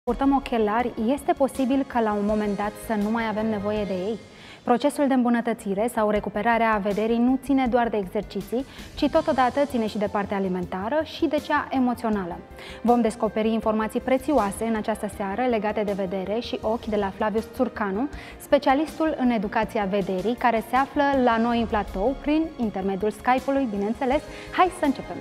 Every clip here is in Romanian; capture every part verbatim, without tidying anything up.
Purtăm ochelari, este posibil ca la un moment dat să nu mai avem nevoie de ei? Procesul de îmbunătățire sau recuperarea vederii nu ține doar de exerciții, ci totodată ține și de partea alimentară și de cea emoțională. Vom descoperi informații prețioase în această seară legate de vedere și ochi de la Flavius Țurcanu, specialistul în educația vederii, care se află la noi în platou prin intermediul Skype-ului, bineînțeles. Hai să începem!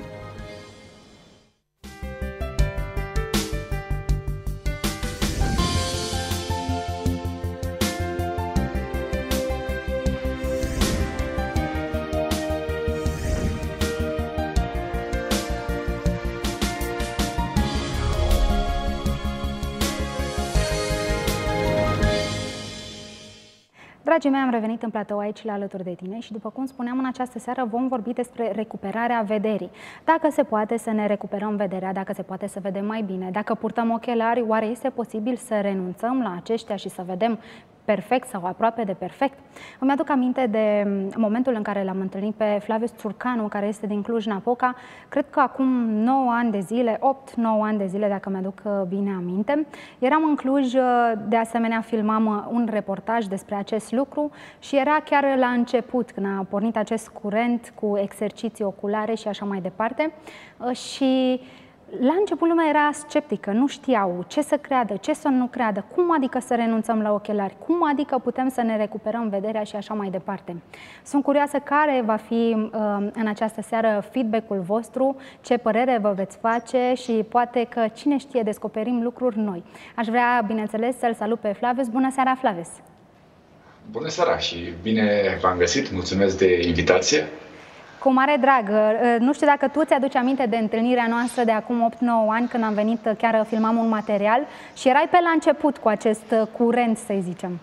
Dragii mei, am revenit în platou aici la alături de tine și, după cum spuneam, în această seară vom vorbi despre recuperarea vederii. Dacă se poate să ne recuperăm vederea, dacă se poate să vedem mai bine, dacă purtăm ochelari, oare este posibil să renunțăm la aceștia și să vedem perfect sau aproape de perfect? Îmi aduc aminte de momentul în care l-am întâlnit pe Flavius Țurcanu, care este din Cluj-Napoca, cred că acum nouă ani de zile, opt nouă ani de zile, dacă mi-aduc bine aminte. Eram în Cluj, de asemenea filmam un reportaj despre acest lucru și era chiar la început, când a pornit acest curent cu exerciții oculare și așa mai departe. Și la început lumea era sceptică, nu știau ce să creadă, ce să nu creadă, cum adică să renunțăm la ochelari, cum adică putem să ne recuperăm vederea și așa mai departe. Sunt curioasă care va fi în această seară feedback-ul vostru, ce părere vă veți face și poate că, cine știe, descoperim lucruri noi. Aș vrea, bineînțeles, să-l salut pe Flavius. Bună seara, Flavius! Bună seara și bine v-am găsit, mulțumesc de invitație! Cu mare drag. Nu știu dacă tu ți-aduci aminte de întâlnirea noastră de acum opt nouă ani, când am venit, chiar filmam un material și erai pe la început cu acest curent, să zicem.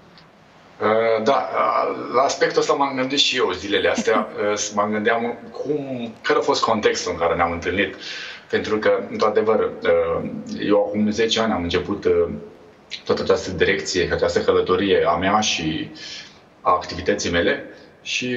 Da, la aspectul ăsta m-am gândit și eu zilele astea. M-am gândeam cum, care a fost contextul în care ne-am întâlnit. Pentru că, într-adevăr, eu acum zece ani am început toată această direcție, această călătorie a mea și a activității mele și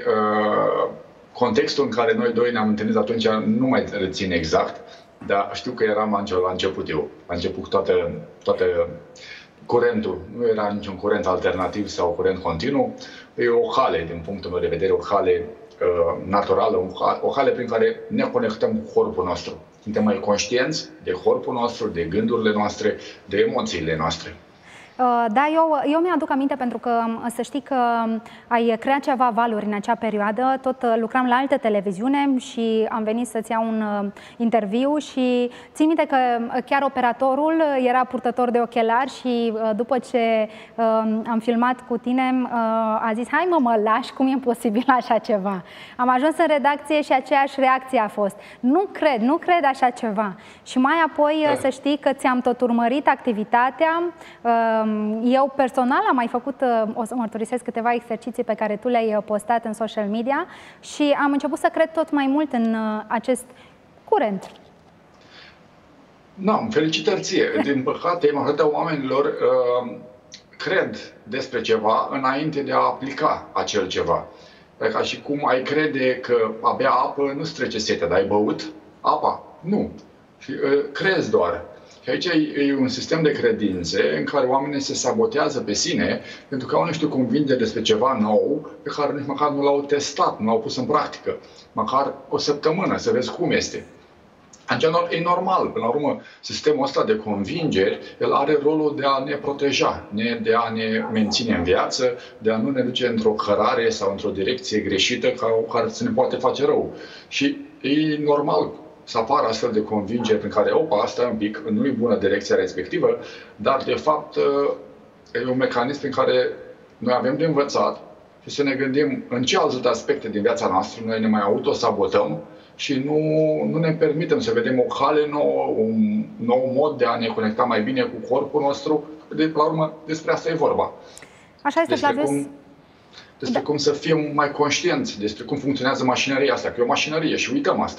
contextul în care noi doi ne-am întâlnit atunci nu mai rețin exact, dar știu că eram la început eu. La început cu toată, toată curentul. Nu era niciun curent alternativ sau curent continuu. E o cale, din punctul meu de vedere, o cale uh, naturală, o cale prin care ne conectăm cu corpul nostru. Suntem mai conștienți de corpul nostru, de gândurile noastre, de emoțiile noastre. Da, eu, eu mi-aduc aminte pentru că să știi că ai creat ceva valuri în acea perioadă. Tot lucram la altă televiziune și am venit să-ți iau un interviu și țin minte că chiar operatorul era purtător de ochelari și după ce am filmat cu tine a zis: hai mă, mă lași, cum e posibil așa ceva? Am ajuns în redacție și aceeași reacție a fost: nu cred, nu cred așa ceva. Și mai apoi da. Să știi că ți-am tot urmărit activitatea. Eu personal am mai făcut, o să mărturisesc, câteva exerciții pe care tu le-ai postat în social media și am început să cred tot mai mult în acest curent. Nu, felicitări ție. Din păcate, majoritatea oamenilor uh, cred despre ceva înainte de a aplica acel ceva. Ca și cum ai crede că a bea apă nu-ți trece setea, dar ai băut apa? Nu. Și uh, crezi doar. Și aici e un sistem de credințe în care oamenii se sabotează pe sine pentru că au niște convingeri despre ceva nou pe care nici măcar nu l-au testat, nu l-au pus în practică. Măcar o săptămână să vezi cum este. E normal, până la urmă, sistemul ăsta de convingeri, el are rolul de a ne proteja, de a ne menține în viață, de a nu ne duce într-o cărare sau într-o direcție greșită care să ne poate face rău. Și e normal să apară astfel de convingeri prin care, opa, asta un pic, nu e bună direcția respectivă, dar de fapt e un mecanism prin care noi avem de învățat și să ne gândim în ce alte aspecte din viața noastră noi ne mai autosabotăm și nu, nu ne permitem să vedem o cale nouă, un nou mod de a ne conecta mai bine cu corpul nostru. De la urmă, despre asta e vorba. Așa este, despre Flavius. Cum, despre da. cum să fim mai conștienți, despre cum funcționează mașinăria asta, că e o mașinărie și uităm asta.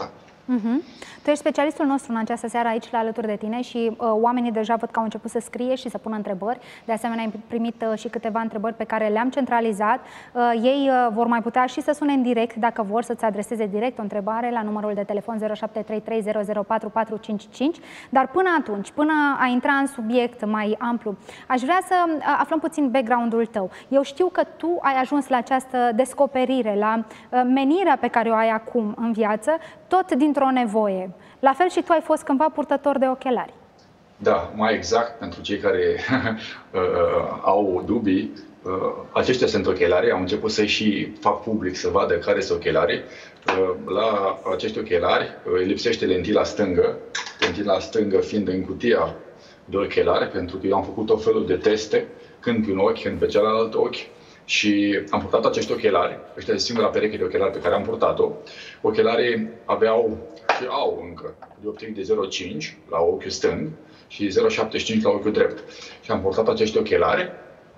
Uh-huh. Tu ești specialistul nostru în această seară aici la alături de tine și uh, oamenii deja văd că au început să scrie și să pună întrebări. De asemenea, ai primit uh, și câteva întrebări pe care le-am centralizat. Uh, ei uh, vor mai putea și să sune în direct dacă vor să-ți adreseze direct o întrebare la numărul de telefon zero șapte trei trei zero zero patru patru cinci cinci. Dar până atunci, până a intra în subiect mai amplu, aș vrea să uh, aflăm puțin background-ul tău. Eu știu că tu ai ajuns la această descoperire, la uh, menirea pe care o ai acum în viață, tot dintr-o nevoie. La fel și tu ai fost cândva purtător de ochelari. Da, mai exact, pentru cei care uh, au dubii, uh, aceștia sunt ochelari. Am început să-i și fac public să vadă care sunt ochelari. Uh, la acești ochelari uh, lipsește lentila stângă, lentila stângă fiind în cutia de ochelari, pentru că eu am făcut tot felul de teste, când pe un ochi, când pe celălalt ochi. Și am purtat acești ochelari, ăștia e singura pereche de ochelari pe care am purtat-o. Ochelarii aveau și au încă dioptrii de zero virgulă cinci la ochiul stâng și zero virgulă șaptezeci și cinci la ochiul drept. Și am purtat acești ochelari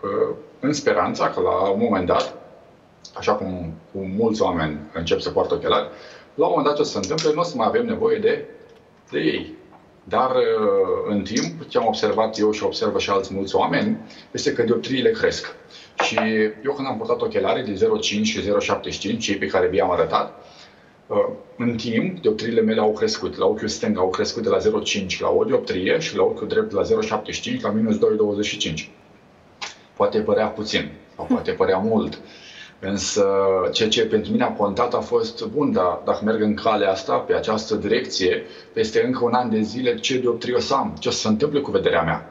în speranța că la un moment dat, așa cum, cum mulți oameni încep să poartă ochelari, la un moment dat ce se întâmplă, nu o să mai avem nevoie de, de ei. Dar în timp, ce am observat eu și observă și alți mulți oameni, este că dioptriile cresc. Și eu când am purtat ochelarii de zero virgulă cinci și zero virgulă șaptezeci și cinci, cei pe care vi-am arătat, în timp, dioptriile mele au crescut. La ochiul stâng au crescut de la zero virgulă cinci la o dioptrie și la ochiul drept de la zero virgulă șaptezeci și cinci la minus doi virgulă douăzeci și cinci. Poate părea puțin, sau poate părea mult. Însă, ceea ce pentru mine a contat a fost, bun, dar dacă merg în calea asta, pe această direcție, peste încă un an de zile, ce dioptrie o să am? Ce o să se întâmple cu vederea mea?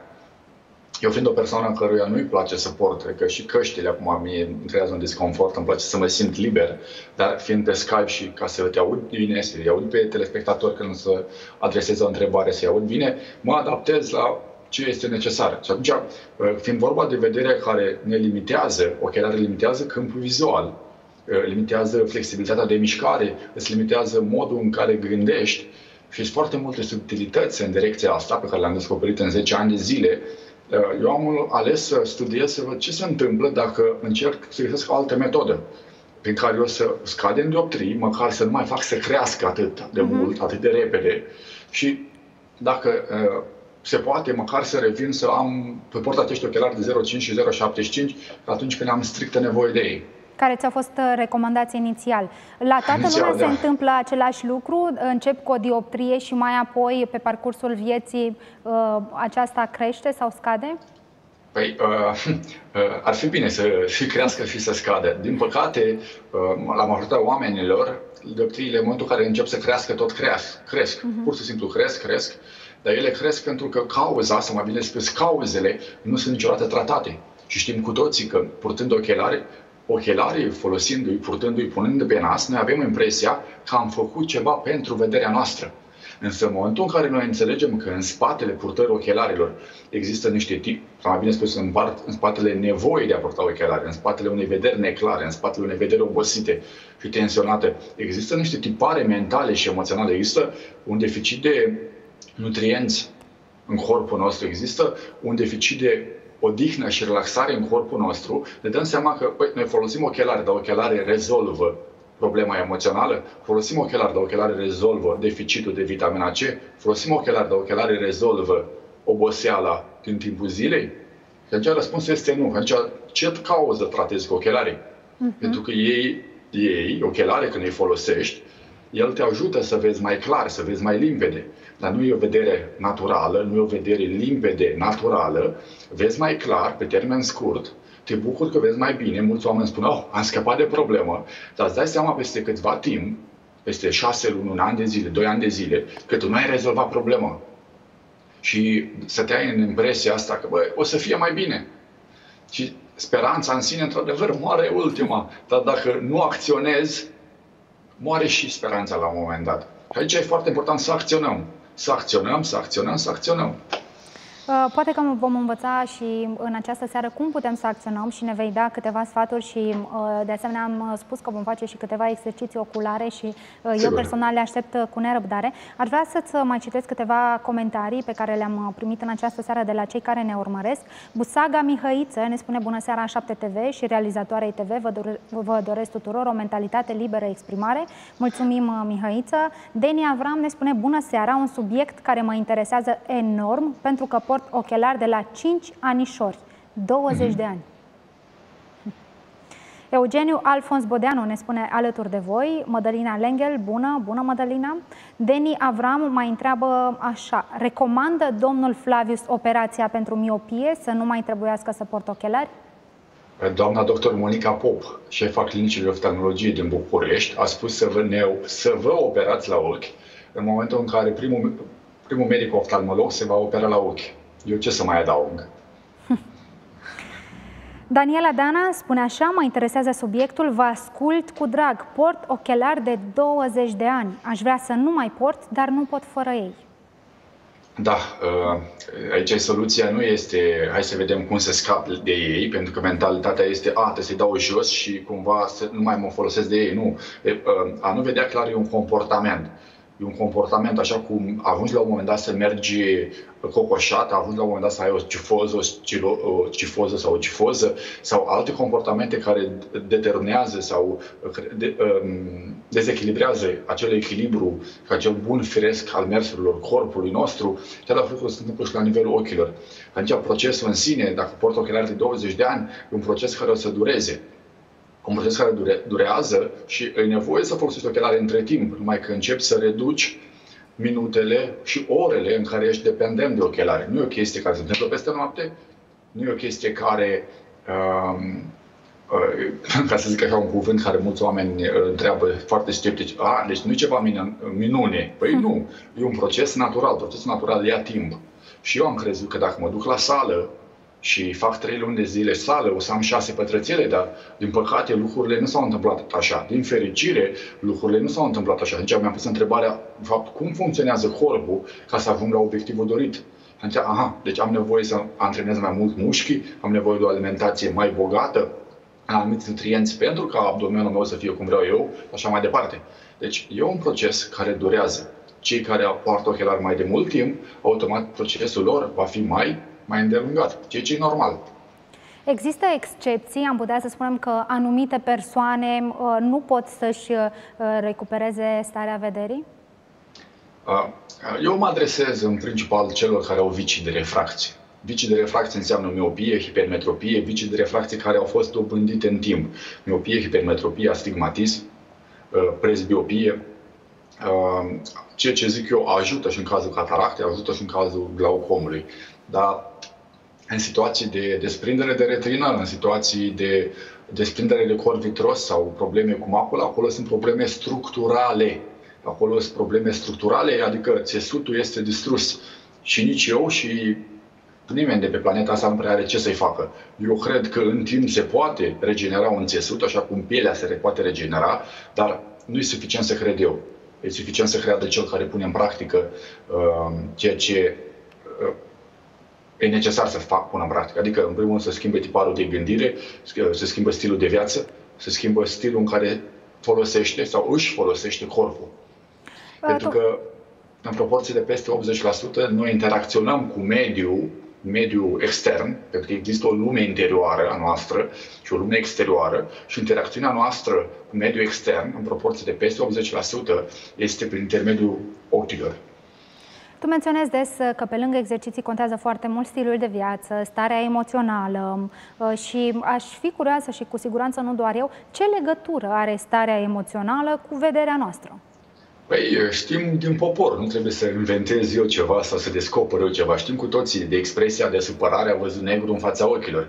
Eu fiind o persoană căruia nu-i place să port, cred că și căștile acum mie îmi creează un disconfort, îmi place să mă simt liber, dar fiind pe Skype și ca să te aud bine, să-i aud pe telespectatori când să adresez o întrebare, să-i aud bine, mă adaptez la ce este necesar. Și atunci, fiind vorba de vedere care ne limitează, ochelari limitează câmpul vizual, limitează flexibilitatea de mișcare, îți limitează modul în care gândești și sunt foarte multe subtilități în direcția asta pe care le-am descoperit în zece ani de zile. Eu am ales să studiez, să văd ce se întâmplă dacă încerc să găsesc o altă metodă prin care eu să scad în dioptrii, măcar să nu mai fac să crească atât de mult, uh-huh. atât de repede și dacă uh, se poate, măcar să revin să am pe port acești ochelari de zero virgulă cinci și zero virgulă șaptezeci și cinci atunci când am strictă nevoie de ei. Care ți-a fost recomandația inițial. La toată inițial, lumea da. Se întâmplă același lucru? Încep cu o dioptrie și mai apoi, pe parcursul vieții, aceasta crește sau scade? Păi, uh, uh, ar fi bine să și crească și să scadă. Din păcate, uh, la majoritatea oamenilor, dioptriile, în momentul în care încep să crească, tot cresc. cresc. Uh-huh. Pur și simplu cresc, cresc. Dar ele cresc pentru că cauza, sau mai bine spus, cauzele, nu sunt niciodată tratate. Și știm cu toții că, purtând ochelari, ochelarii, folosindu-i, purtându-i, punând pe nas, noi avem impresia că am făcut ceva pentru vederea noastră. Însă în momentul în care noi înțelegem că în spatele purtării ochelarilor există niște tip, sau mai bine spus, în, part, în spatele nevoii de a purta ochelari, în spatele unei vederi neclare, în spatele unei vederi obosite și tensionate, există niște tipare mentale și emoționale, există un deficit de nutrienți în corpul nostru, există un deficit de odihnă și relaxare în corpul nostru, ne dăm seama că băi, noi folosim ochelari, dar ochelari rezolvă problema emoțională, folosim ochelari, dar ochelari rezolvă deficitul de vitamina C, folosim ochelari, dar ochelari rezolvă oboseala din timpul zilei? Și atunci răspunsul este nu. Atunci, ce cauză tratezi cu ochelarii? Uh-huh. Pentru că ei, ei, ochelari, când îi folosești, el te ajută să vezi mai clar, să vezi mai limpede. Dar nu e o vedere naturală, nu e o vedere limpede, naturală. Vezi mai clar, pe termen scurt, te bucuri că vezi mai bine. Mulți oameni spun, oh, am scăpat de problemă, dar îți dai seama peste câtva timp, peste șase luni, un an de zile, doi ani de zile, că tu nu ai rezolvat problema. Și să te ai în impresia asta că, bă, o să fie mai bine. Și speranța în sine, într-adevăr, moare ultima. Dar dacă nu acționezi, moare și speranța la un moment dat. Și aici e foarte important să acționăm. Să acționăm, să acționăm, să acționăm. Poate că vom învăța și în această seară cum putem să acționăm și ne vei da câteva sfaturi și de asemenea am spus că vom face și câteva exerciții oculare și Sigur. eu personal le aștept cu nerăbdare. Aș vrea să-ți mai citesc câteva comentarii pe care le-am primit în această seară de la cei care ne urmăresc. Busaga Mihăiță ne spune bună seara șapte T V și realizatoarei T V, vă, dore, vă doresc tuturor o mentalitate liberă exprimare. Mulțumim, Mihăiță. Deni Avram ne spune bună seara, un subiect care mă interesează enorm pentru că port ochelari de la cinci anișori, douăzeci de ani. Eugeniu Alfons Bodeanu ne spune alături de voi. Mădălina Lengel, bună, bună Mădălina. Deni Avram mai întreabă așa, recomandă domnul Flavius operația pentru miopie, să nu mai trebuiască să port ochelari? Doamna doctor Monica Pop, șefa Clinicii de Oftalmologie din București, a spus să vă, ne, să vă operați la ochi în momentul în care primul, primul medic oftalmolog se va opera la ochi. Eu ce să mai adaug? Daniela Dana spune așa, mă interesează subiectul, vă ascult cu drag. Port ochelari de douăzeci de ani. Aș vrea să nu mai port, dar nu pot fără ei. Da, aici soluția nu este hai să vedem cum să scap de ei, pentru că mentalitatea este a, trebuie să-i dau jos și cumva să nu mai mă folosesc de ei. Nu, a nu vedea clar e un comportament. E un comportament așa cum ajungi la un moment dat să mergi cocoșat, ajungi la un moment dat să ai o cifoză, o cifoză sau o cifoză sau alte comportamente care determinează sau de, um, dezechilibrează acel echilibru, acel bun firesc al mersurilor corpului nostru, același lucru se întâmplă și la nivelul ochilor. Atunci procesul în sine, dacă port ochelari de douăzeci de ani, e un proces care o să dureze. Un proces care dure, durează și e nevoie să folosești ochelari între timp, numai că începi să reduci minutele și orele în care ești dependent de ochelari. Nu e o chestie care se întâmplă peste noapte, nu e o chestie care, um, uh, ca să zic așa un cuvânt care mulți oameni uh, întreabă foarte sceptici, a, deci nu e ceva minune. Păi nu, e un proces natural, procesul natural ia timp. Și eu am crezut că dacă mă duc la sală, și fac trei luni de zile sală, o să am șase pătrățele, dar din păcate lucrurile nu s-au întâmplat așa. Din fericire, lucrurile nu s-au întâmplat așa. Deci mi-am pus întrebarea, de fapt, cum funcționează corpul ca să ajung la obiectivul dorit? Deci, aha, deci am nevoie să antrenez mai mult mușchi, am nevoie de o alimentație mai bogată, în anumiți nutrienți pentru ca abdomenul meu să fie cum vreau eu, așa mai departe. Deci e un proces care durează. Cei care poartă ochelari mai de mult timp, automat procesul lor va fi mai mai îndelungat, ceea ce e normal. Există excepții, am putea să spunem că anumite persoane uh, nu pot să-și uh, recupereze starea vederii? Uh, eu mă adresez în principal celor care au vicii de refracție. Vicii de refracție înseamnă miopie, hipermetropie, vicii de refracție care au fost dobândite în timp. Miopie, hipermetropie, astigmatism, uh, presbiopie. Uh, ceea ce zic eu ajută și în cazul cataractei, ajută și în cazul glaucomului. Dar în situații de desprindere de retină, în situații de desprindere de cor vitros sau probleme cu macula, acolo sunt probleme structurale. Acolo sunt probleme structurale, adică țesutul este distrus. Și nici eu și nimeni de pe planeta asta nu prea are ce să-i facă. Eu cred că în timp se poate regenera un țesut, așa cum pielea se poate regenera, dar nu e suficient să cred eu. E suficient să creadă cel care pune în practică uh, ceea ce uh, e necesar să fac până în practică. Adică, în primul rând, să schimbe tiparul de gândire, să schimbe stilul de viață, să schimbe stilul în care folosește sau își folosește corpul. A, Pentru tu... că, în proporție de peste optzeci la sută, noi interacționăm cu mediul, mediul extern, pentru că există o lume interioară a noastră și o lume exterioară și interacțiunea noastră cu mediul extern, în proporție de peste optzeci la sută, este prin intermediul ochilor. Tu menționezi des că pe lângă exerciții contează foarte mult stilul de viață, starea emoțională și aș fi curioasă și cu siguranță nu doar eu, ce legătură are starea emoțională cu vederea noastră? Păi știm din popor, nu trebuie să inventez eu ceva sau să descoper eu ceva. Știm cu toții de expresia de supărare a văzut negru în fața ochilor.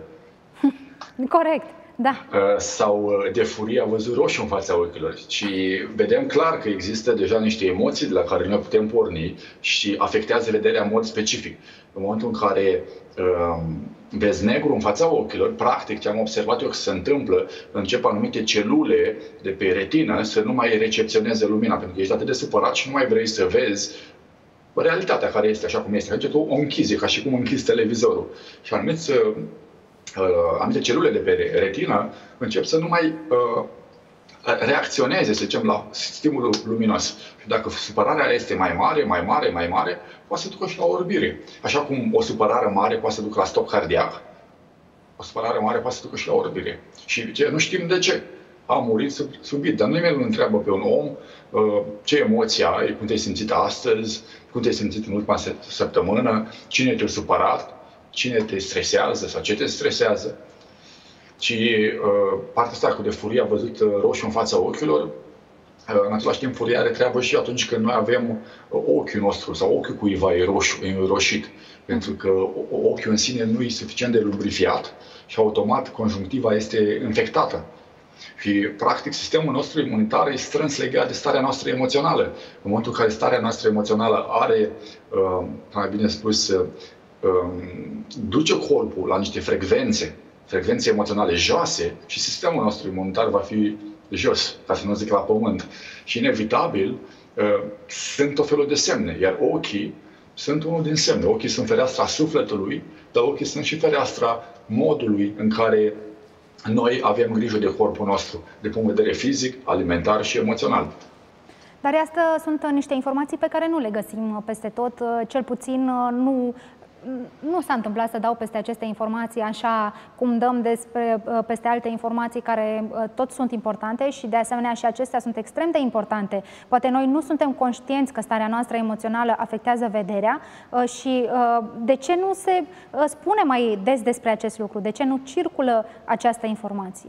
Corect. Da. Sau de furie a văzut roșu în fața ochilor. Și vedem clar că există deja niște emoții de la care noi putem porni și afectează vederea în mod specific. În momentul în care um, vezi negru în fața ochilor, practic ce am observat eu că se întâmplă, încep anumite celule de pe retină să nu mai recepționeze lumina, pentru că ești atât de supărat și nu mai vrei să vezi realitatea care este așa cum este. Adică o închizi, ca și cum închizi televizorul. Și anumiți, uh, anumite celule de pe retină încep să nu mai uh, reacționeze, să zicem, la stimulul luminos. Și dacă supărarea este mai mare, mai mare, mai mare, poate să ducă și la orbire. Așa cum o supărare mare poate să ducă la stop cardiac, o supărare mare poate să ducă și la orbire. Și ce, nu știm de ce. A murit subit, dar nimeni nu întreabă pe un om uh, ce emoții ai, cum te-ai simțit astăzi, cum te-ai simțit în ultima săptămână, cine te-a supărat, cine te stresează sau ce te stresează. Și uh, partea asta cu de furie a văzut uh, roșu în fața ochilor, uh, în același timp furia are treabă și atunci când noi avem uh, ochiul nostru sau ochiul cuiva e roșu, e înroșit. Pentru că ochiul în sine nu e suficient de lubrifiat și automat conjunctiva este infectată. Și, practic, sistemul nostru imunitar e strâns legat de starea noastră emoțională. În momentul în care starea noastră emoțională are, uh, mai bine spus, uh, duce corpul la niște frecvențe, frecvențe emoționale joase, și sistemul nostru imunitar va fi jos, ca să nu zic la pământ. Și, inevitabil, uh, sunt o felul de semne, iar ochii sunt unul din semne. Ochii sunt fereastra sufletului, dar ochii sunt și fereastra modului în care noi avem grijă de corpul nostru, de punct de vedere fizic, alimentar și emoțional. Dar astea sunt niște informații pe care nu le găsim peste tot, cel puțin nu... Nu s-a întâmplat să dau peste aceste informații așa cum dăm despre, peste alte informații care tot sunt importante și de asemenea și acestea sunt extrem de importante. Poate noi nu suntem conștienți că starea noastră emoțională afectează vederea și de ce nu se spune mai des despre acest lucru? De ce nu circulă această informație?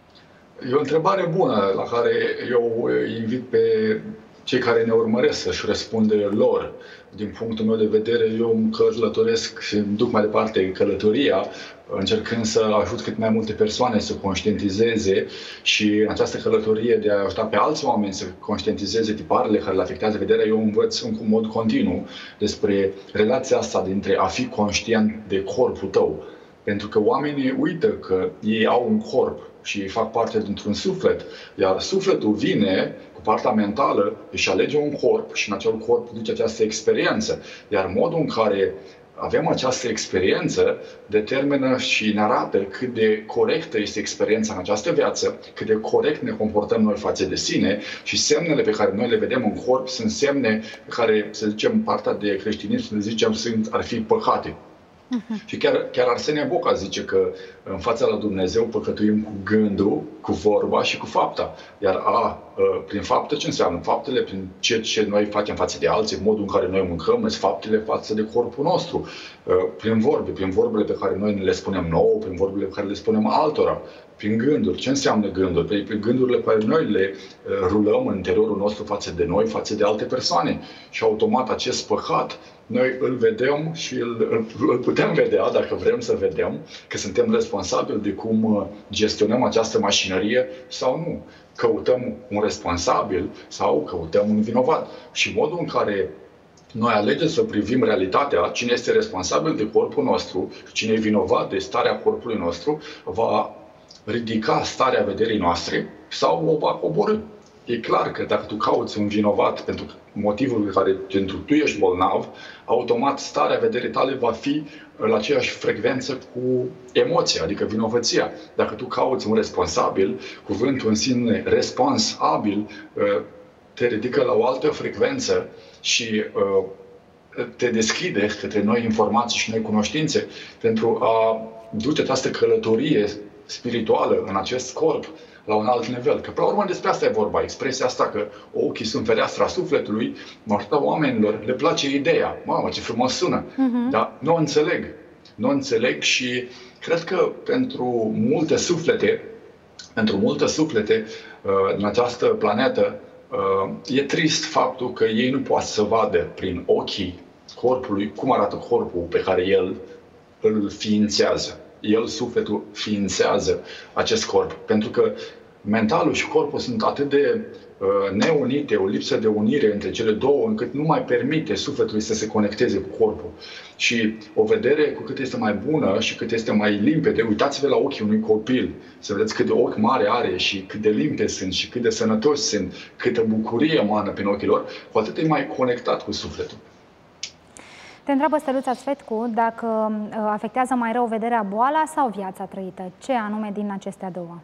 E o întrebare bună la care eu invit pe cei care ne urmăresc să-și răspunde lor. Din punctul meu de vedere, eu îmi călătoresc și îmi duc mai departe călătoria, încercând să ajut cât mai multe persoane să conștientizeze și în această călătorie de a ajuta pe alți oameni să conștientizeze tiparele care le afectează vederea, eu învăț în mod continuu despre relația asta dintre a fi conștient de corpul tău. Pentru că oamenii uită că ei au un corp și fac parte dintr-un suflet, iar sufletul vine cu partea mentală, își alege un corp și în acel corp duce această experiență. Iar modul în care avem această experiență determină și ne arată cât de corectă este experiența în această viață, cât de corect ne comportăm noi față de sine și semnele pe care noi le vedem în corp sunt semne pe care, să zicem, partea de creștinism, să zicem, sunt, ar fi păcate. Uh-huh. Și chiar, chiar Arsenie Boca zice că în fața la Dumnezeu păcătuim cu gândul, cu vorba și cu fapta. Iar a, prin faptă ce înseamnă? Faptele prin ce, ce noi facem față de alții, modul în care noi mâncăm, sunt faptele față de corpul nostru. Prin vorbe, prin vorbele pe care noi le spunem nouă, prin vorbele pe care le spunem altora. Prin gânduri. Ce înseamnă gânduri? Prin, prin gândurile pe care noi le uh, rulăm în interiorul nostru față de noi, față de alte persoane. Și automat acest păcat noi îl vedem și îl, îl putem vedea, dacă vrem să vedem, că suntem responsabili de cum gestionăm această mașinărie sau nu. Căutăm un responsabil sau căutăm un vinovat. Și modul în care noi alegem să privim realitatea, cine este responsabil de corpul nostru, cine e vinovat de starea corpului nostru, va ridica starea vederii noastre sau o va coborî. E clar că dacă tu cauți un vinovat pentru motivul pe care pentru tu ești bolnav, automat starea vederii tale va fi la aceeași frecvență cu emoția, adică vinovăția. Dacă tu cauți un responsabil, cuvântul în sine responsabil te ridică la o altă frecvență și te deschide către noi informații și noi cunoștințe pentru a duce această călătorie spirituală în acest corp la un alt nivel. Că, până la urmă, despre asta e vorba. Expresia asta că ochii sunt fereastra sufletului, majoritatea oamenilor le place ideea. Mamă, ce frumos sună! Uh-huh. Dar nu o înțeleg. Nu o înțeleg și cred că pentru multe suflete, pentru multe suflete în această planetă, e trist faptul că ei nu poate să vadă prin ochii corpului cum arată corpul pe care el îl ființează. El, sufletul, ființează acest corp. Pentru că mentalul și corpul sunt atât de uh, neunite, o lipsă de unire între cele două, încât nu mai permite sufletului să se conecteze cu corpul. Și o vedere cu cât este mai bună și cât este mai limpede, uitați-vă la ochii unui copil, să vedeți cât de ochi mari are și cât de limpezi sunt și cât de sănătoși sunt, câtă bucurie emană prin ochii lor, cu atât e mai conectat cu sufletul. Te întreabă Steluța Sfetcu dacă afectează mai rău vederea boala sau viața trăită. Ce anume din acestea două?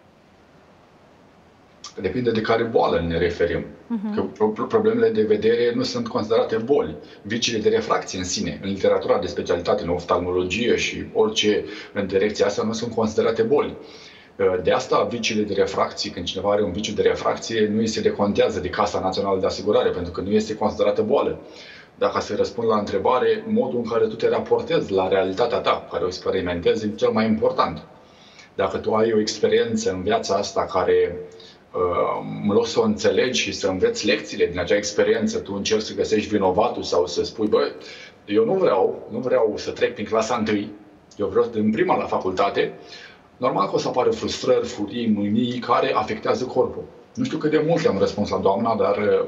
Depinde de care boală ne referim. Uh-huh. Că problemele de vedere nu sunt considerate boli. Viciile de refracție în sine, în literatura de specialitate, în oftalmologie și orice în direcția asta, nu sunt considerate boli. De asta, viciile de refracție, când cineva are un viciu de refracție, nu îi se decontează de Casa Națională de Asigurare, pentru că nu este considerată boală. Dacă să răspund la întrebare, modul în care tu te raportezi la realitatea ta, care o experimentezi, e cel mai important. Dacă tu ai o experiență în viața asta care mă los să o înțelegi și să înveți lecțiile din acea experiență, tu încerci să găsești vinovatul sau să spui, bă, eu nu vreau, nu vreau să trec prin clasa întâi, eu vreau din prima la facultate, normal că o să apară frustrări, furii, mânii care afectează corpul. Nu știu cât de mult am răspuns la doamna, dar uh,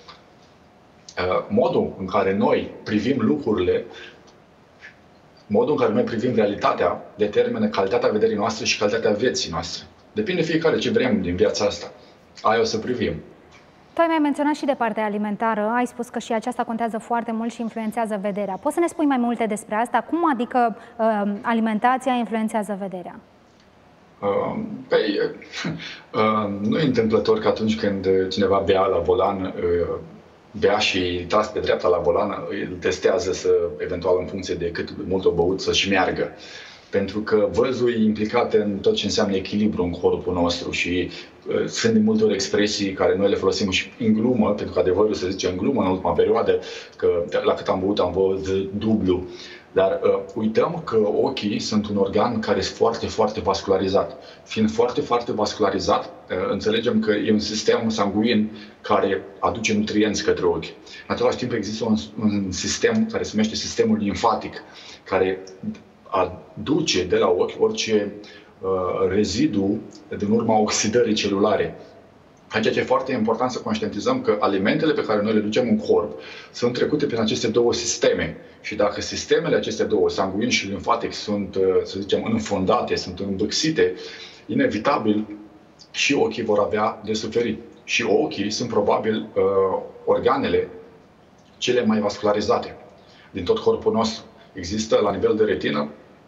modul în care noi privim lucrurile, modul în care noi privim realitatea, determină calitatea vederii noastre și calitatea vieții noastre. Depinde fiecare ce vrem din viața asta. Aia o să privim. Tu ai mai menționat și de partea alimentară, ai spus că și aceasta contează foarte mult și influențează vederea. Poți să ne spui mai multe despre asta? Cum adică uh, alimentația influențează vederea? Uh, păi, uh, nu e întâmplător că atunci când cineva bea la volan, uh, bea și tras pe dreapta la volan, îl testează să, eventual în funcție de cât mult o băut, să-și meargă. Pentru că văzul e implicat în tot ce înseamnă echilibru în corpul nostru și uh, sunt de multe ori expresii care noi le folosim și în glumă, pentru că adevărul se zice în glumă în ultima perioadă, că la cât am băut am băut dublu. Dar uh, uităm că ochii sunt un organ care este foarte, foarte vascularizat. Fiind foarte, foarte vascularizat, uh, înțelegem că e un sistem sanguin care aduce nutrienți către ochi. În același timp există un, un sistem care se numește sistemul limfatic, care aduce de la ochi orice uh, rezidu din urma oxidării celulare. Ceea ce e foarte important să conștientizăm că alimentele pe care noi le ducem în corp sunt trecute prin aceste două sisteme. Și dacă sistemele acestea două, sanguin și limfatic, sunt, să zicem, înfundate, sunt îmbâxite, inevitabil și ochii vor avea de suferit. Și ochii sunt probabil uh, organele cele mai vascularizate din tot corpul nostru. Există la nivel de retină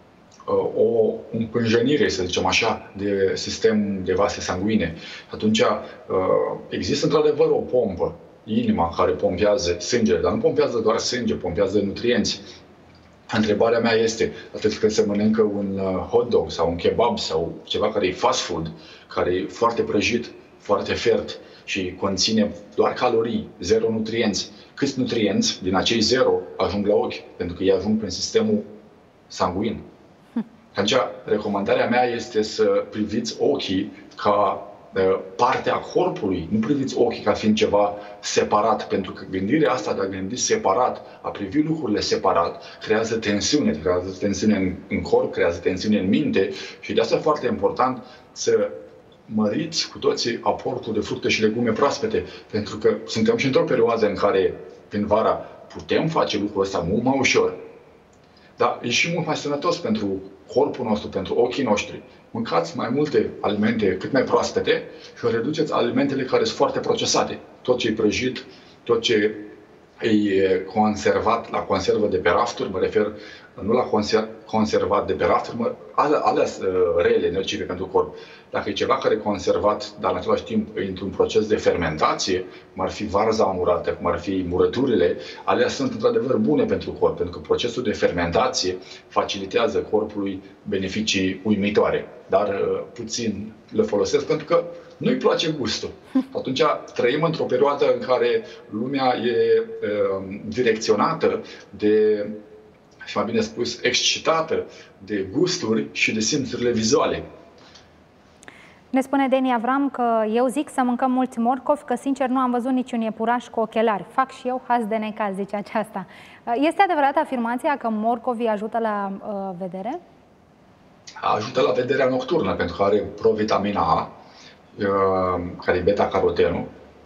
o împânjenire, să zicem așa, de sistem de vase sanguine. Atunci există într-adevăr o pompă, inima, care pompează sângele, dar nu pompează doar sânge, pompează nutrienți. Întrebarea mea este, atât când se mănâncă un hot dog sau un kebab sau ceva care e fast food, care e foarte prăjit, foarte fert și conține doar calorii, zero nutrienți, câți nutrienți din acei zero ajung la ochi? Pentru că ei ajung prin sistemul sanguin. Atunci, recomandarea mea este să priviți ochii ca uh, parte a corpului, nu priviți ochii ca fiind ceva separat, pentru că gândirea asta de a gândi separat, a privi lucrurile separat, creează tensiune, creează tensiune în, în corp, creează tensiune în minte și de asta e foarte important să măriți cu toții aportul de fructe și legume proaspete, pentru că suntem și într-o perioadă în care, prin vara, putem face lucrul ăsta mult mai ușor, dar e și mult mai sănătos pentru corpul nostru, pentru ochii noștri. Mâncați mai multe alimente cât mai proaspete și reduceți alimentele care sunt foarte procesate. Tot ce e prăjit, tot ce e conservat la conservă de pe rafturi, mă refer nu la conser conservat de pe rafturi, mă, alea, alea rele, nocive pentru corp. Dacă e ceva care e conservat, dar în același timp e într-un proces de fermentație, cum ar fi varza amurată, cum ar fi murăturile, alea sunt într-adevăr bune pentru corp, pentru că procesul de fermentație facilitează corpului beneficii uimitoare. Dar uh, puțin le folosesc pentru că nu-i place gustul. Atunci trăim într-o perioadă în care lumea e uh, direcționată de, și mai bine spus, excitată de gusturi și de simțurile vizuale. Ne spune Deni Avram că eu zic să mâncăm mulți morcovi, că sincer nu am văzut niciun iepuraș cu ochelari. Fac și eu haz de necaz, zice aceasta. Este adevărată afirmația că morcovii ajută la uh, vedere? Ajută la vederea nocturnă, pentru că are provitamina A, uh, care e beta-carotenul.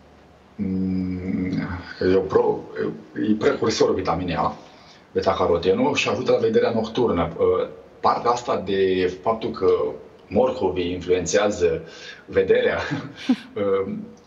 E, pro, e precursorul vitaminei A, beta-carotenul, și ajută la vederea nocturnă. Uh, partea asta de faptul că morcovii influențează vederea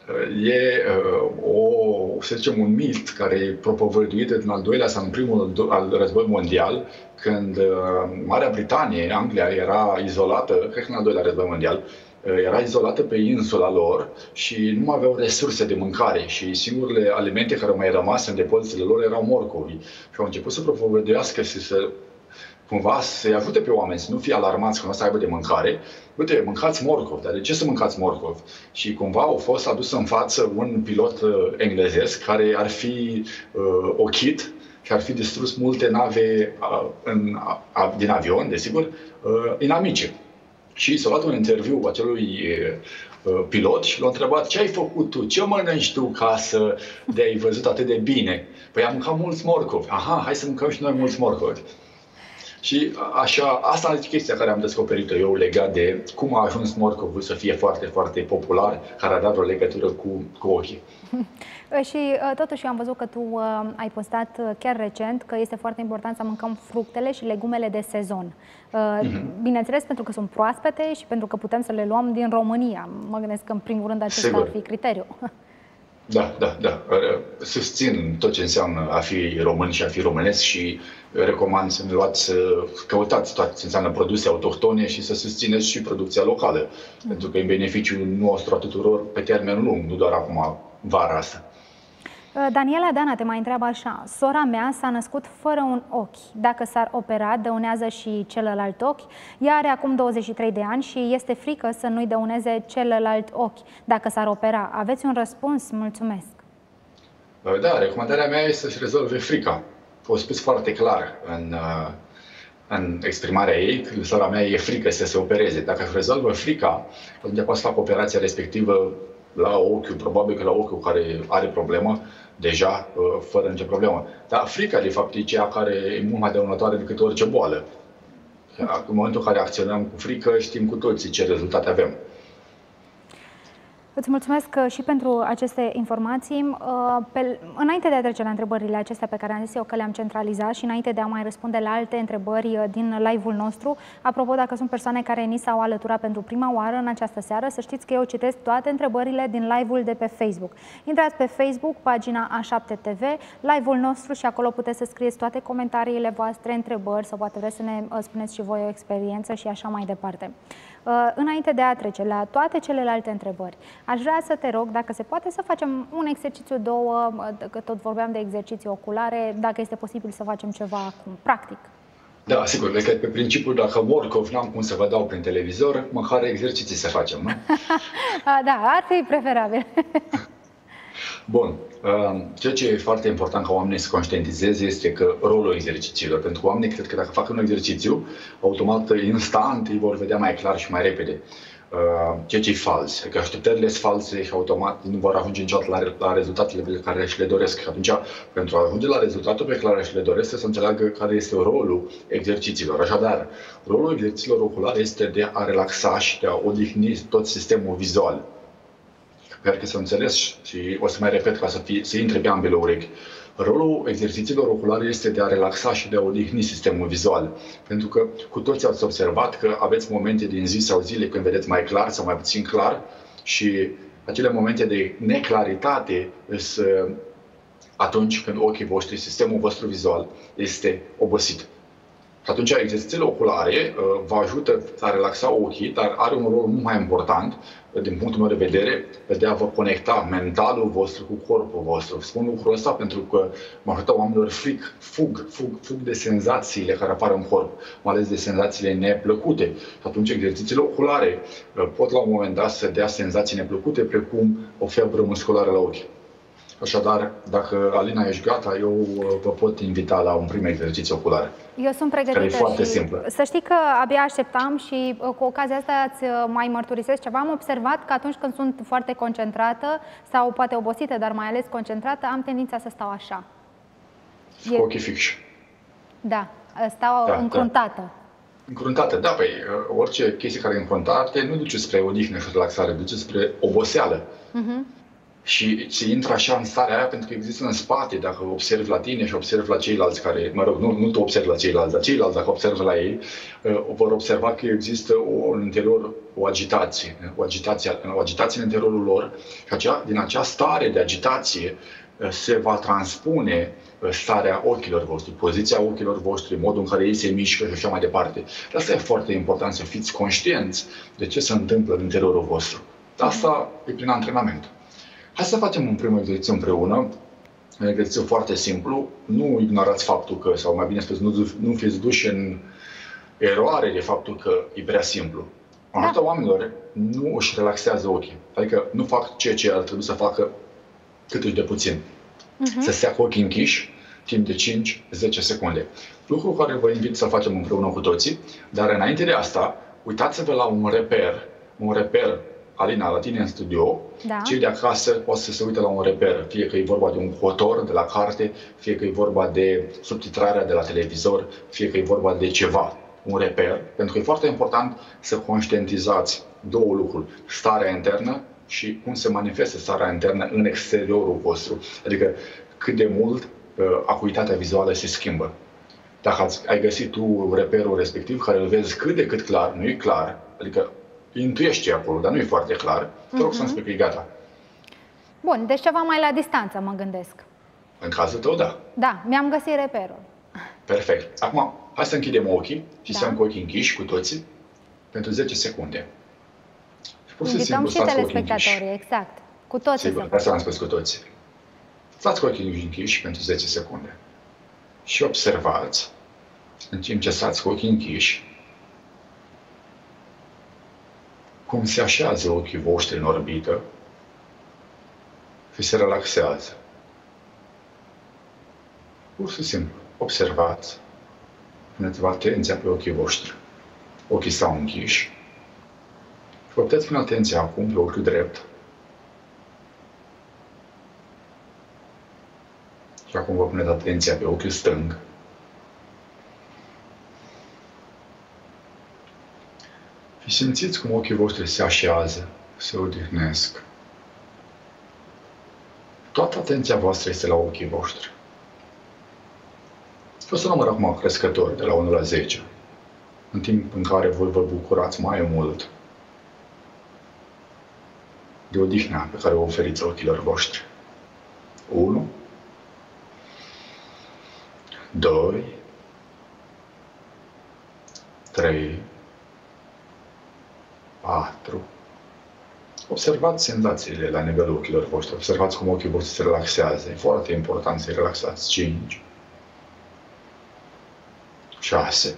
E o, să zicem, un mit care e propovăduit în al doilea sau în primul al război mondial, când Marea Britanie, Anglia, era izolată, cred că în al doilea război mondial, era izolată pe insula lor și nu aveau resurse de mâncare și singurele alimente care au mai rămas în depozitele lor erau morcovi. Și au început să propovăduiască și să cumva să-i ajute pe oameni să nu fie alarmați când o să aibă de mâncare. Uite, mâncați morcov, dar de ce să mâncați morcov? Și cumva au fost adus în față un pilot englezesc care ar fi uh, ochit și ar fi distrus multe nave uh, în, uh, din avion, desigur, uh, inamice. Și s-a luat un interviu acelui uh, pilot și l-a întrebat: ce ai făcut tu? Ce mănânci tu ca să de-ai văzut atât de bine? Păi am mâncat mulți morcovi. Aha, hai să mâncăm și noi mulți morcovi. Și așa, asta e chestia care am descoperit-o eu legat de cum a ajuns morcovul să fie foarte, foarte popular, care a dat o legătură cu, cu ochii. Și totuși am văzut că tu ai postat chiar recent că este foarte important să mâncăm fructele și legumele de sezon. Mm-hmm. Bineînțeles, pentru că sunt proaspete și pentru că putem să le luăm din România. Mă gândesc că în primul rând acesta Sigur. ar fi criteriu. Da, da, da. Susțin tot ce înseamnă a fi român și a fi românesc și recomand să ne luați, să căutați tot ce înseamnă produse autohtone și să susțineți și producția locală. Mm. Pentru că e în beneficiul nostru a tuturor pe termen lung, nu doar acum vara asta. Daniela Dana te mai întreabă așa: sora mea s-a născut fără un ochi. Dacă s-ar opera, dăunează și celălalt ochi. Ea are acum douăzeci și trei de ani și este frică să nu-i dăuneze celălalt ochi dacă s-ar opera. Aveți un răspuns? Mulțumesc. Da, recomandarea mea este să-și rezolve frica. O spus foarte clar în, în exprimarea ei, că sora mea e frică să se opereze. Dacă își rezolvă frica, atunci poate să facă operația respectivă la ochiul, probabil că la ochiul care are problemă, deja, fără nicio problemă. Dar frica, de fapt, e cea care e mult mai dăunătoare decât orice boală. În momentul în care acționăm cu frică, știm cu toții ce rezultate avem. Îți mulțumesc și pentru aceste informații. Pe, înainte de a trece la întrebările acestea pe care am zis eu că le-am centralizat și înainte de a mai răspunde la alte întrebări din live-ul nostru, apropo, dacă sunt persoane care ni s-au alăturat pentru prima oară în această seară, să știți că eu citesc toate întrebările din live-ul de pe Facebook. Intrați pe Facebook, pagina A șapte T V, live-ul nostru și acolo puteți să scrieți toate comentariile voastre, întrebări sau poate vreți să ne spuneți și voi o experiență și așa mai departe. Înainte de a trece la toate celelalte întrebări, aș vrea să te rog, dacă se poate, să facem un exercițiu, două, că tot vorbeam de exerciții oculare, dacă este posibil să facem ceva acum, practic. Da, sigur, că pe principiul, dacă morcov n-am cum să vă dau prin televizor, măcar exerciții să facem, nu? Da, ar fi preferabil. Bun. Ceea ce e foarte important ca oamenii să conștientizeze este că rolul exercițiilor, pentru că oamenii cred că dacă fac un exercițiu, automat, instant, îi vor vedea mai clar și mai repede. Ceea ce e fals, că așteptările sunt false și automat nu vor ajunge niciodată la, la rezultatele pe care și le doresc. Și atunci, pentru a ajunge la rezultatul pe care și le doresc, să înțeleagă care este rolul exercițiilor. Așadar, rolul exercițiilor oculare este de a relaxa și de a odihni tot sistemul vizual. Sper că s-a înțeles și o să mai repet ca să, fie, să intre pe ambele urechi. Rolul exercițiilor oculare este de a relaxa și de a odihni sistemul vizual. Pentru că cu toți ați observat că aveți momente din zi sau zile când vedeți mai clar sau mai puțin clar și acele momente de neclaritate sunt atunci când ochii voștri, sistemul vostru vizual este obosit. Și atunci exercițiile oculare uh, vă ajută a relaxa ochii, dar are un rol mult mai important, din punctul meu de vedere, de a vă conecta mentalul vostru cu corpul vostru. Spun lucrul ăsta pentru că majoritatea oamenilor fric, fug, fug, fug de senzațiile care apar în corp, mai ales de senzațiile neplăcute. Și atunci exercițiile oculare uh, pot la un moment dat să dea senzații neplăcute, precum o febră musculară la ochi. Așadar, dacă, Alina, ești gata, eu vă pot invita la un prim exercițiu ocular. Eu sunt pregătită. Care e foarte și simplă. Să știi că abia așteptam și cu ocazia asta îți mai mărturisesc ceva. Am observat că atunci când sunt foarte concentrată sau poate obosită, dar mai ales concentrată, am tendința să stau așa. Cu e... ochii fixi. Da, stau da, încruntată. Da. Încruntată, da, păi orice chestie care e încruntată nu duce spre odihnă și relaxare, duce spre oboseală. Uh-huh. și ți intră așa în starea aia pentru că există în spate, dacă observi la tine și observi la ceilalți care, mă rog, nu, nu tu observi la ceilalți, dar ceilalți dacă observi la ei, vor observa că există o, în interior o agitație, o agitație, o agitație în interiorul lor și acea, din acea stare de agitație se va transpune starea ochilor voștri, poziția ochilor voștri, modul în care ei se mișcă și așa mai departe. De asta e foarte important să fiți conștienți de ce se întâmplă în interiorul vostru. Asta e prin antrenament. Hai să facem un prim exercițiu împreună, un exercițiu foarte simplu. Nu ignorați faptul că, sau mai bine spus, nu, nu fiți duși în eroare de faptul că e prea simplu. Majoritatea oamenilor nu își relaxează ochii. Adică nu fac ceea ce ar trebui să facă cât de puțin. Uh-huh. Să stea cu ochii închiși timp de cinci zece secunde. Lucru care vă invit să facem împreună cu toții, dar înainte de asta, uitați-vă la un reper, un reper. Alina, la tine în studio, da. Cei de acasă pot să se uite la un reper, fie că e vorba de un cotor de la carte, fie că e vorba de subtitrarea de la televizor, fie că e vorba de ceva, un reper, pentru că e foarte important să conștientizați două lucruri, starea internă și cum se manifestă starea internă în exteriorul vostru, adică cât de mult uh, acuitatea vizuală se schimbă. Dacă ați, ai găsit tu reperul respectiv, care îl vezi cât de cât clar, nu e clar, adică intuiești ce acolo, dar nu e foarte clar. Te rog uh-huh. să-mi spui că e gata. Bun, deci ceva mai la distanță, mă gândesc. În cazul tău, da. Da, mi-am găsit reperul. Perfect. Acum, hai să închidem ochii și da. să am cu ochii închiși cu toții pentru zece secunde. Și pur și simplu stați cu ochii închiși. Exact. Cu toții. Sigur, de asta am spus cu toții. Stați cu ochii închiși pentru zece secunde. Și observați, în timp ce stați cu ochii închiși, cum se așează ochii voștri în orbită și se relaxează. Pur și simplu, observați, puneți-vă atenția pe ochii voștri. Ochii stau închiși și vă puteți pune atenția acum pe ochiul drept. Și acum vă puneți atenția pe ochiul stâng. Și simțiți cum ochii voștri se așează, se odihnesc. Toată atenția voastră este la ochii voștri. O să număr acum crescători de la unu la zece, în timp în care voi vă bucurați mai mult de odihna pe care o oferiți ochilor voștri. unu, doi, trei, patru. Observați senzațiile la nivelul ochilor voștri. Observați cum ochii voștri se relaxează. E foarte important să-i relaxați. cinci, șase,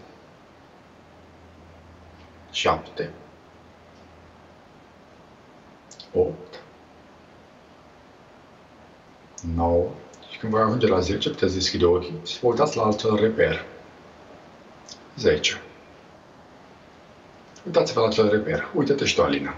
șapte, opt, nouă. Și când voi ajunge la zece, puteți deschide ochii și vă uitați la alt reper. zece. Uitați-vă la acel reper. Uite-te și tu, Alina.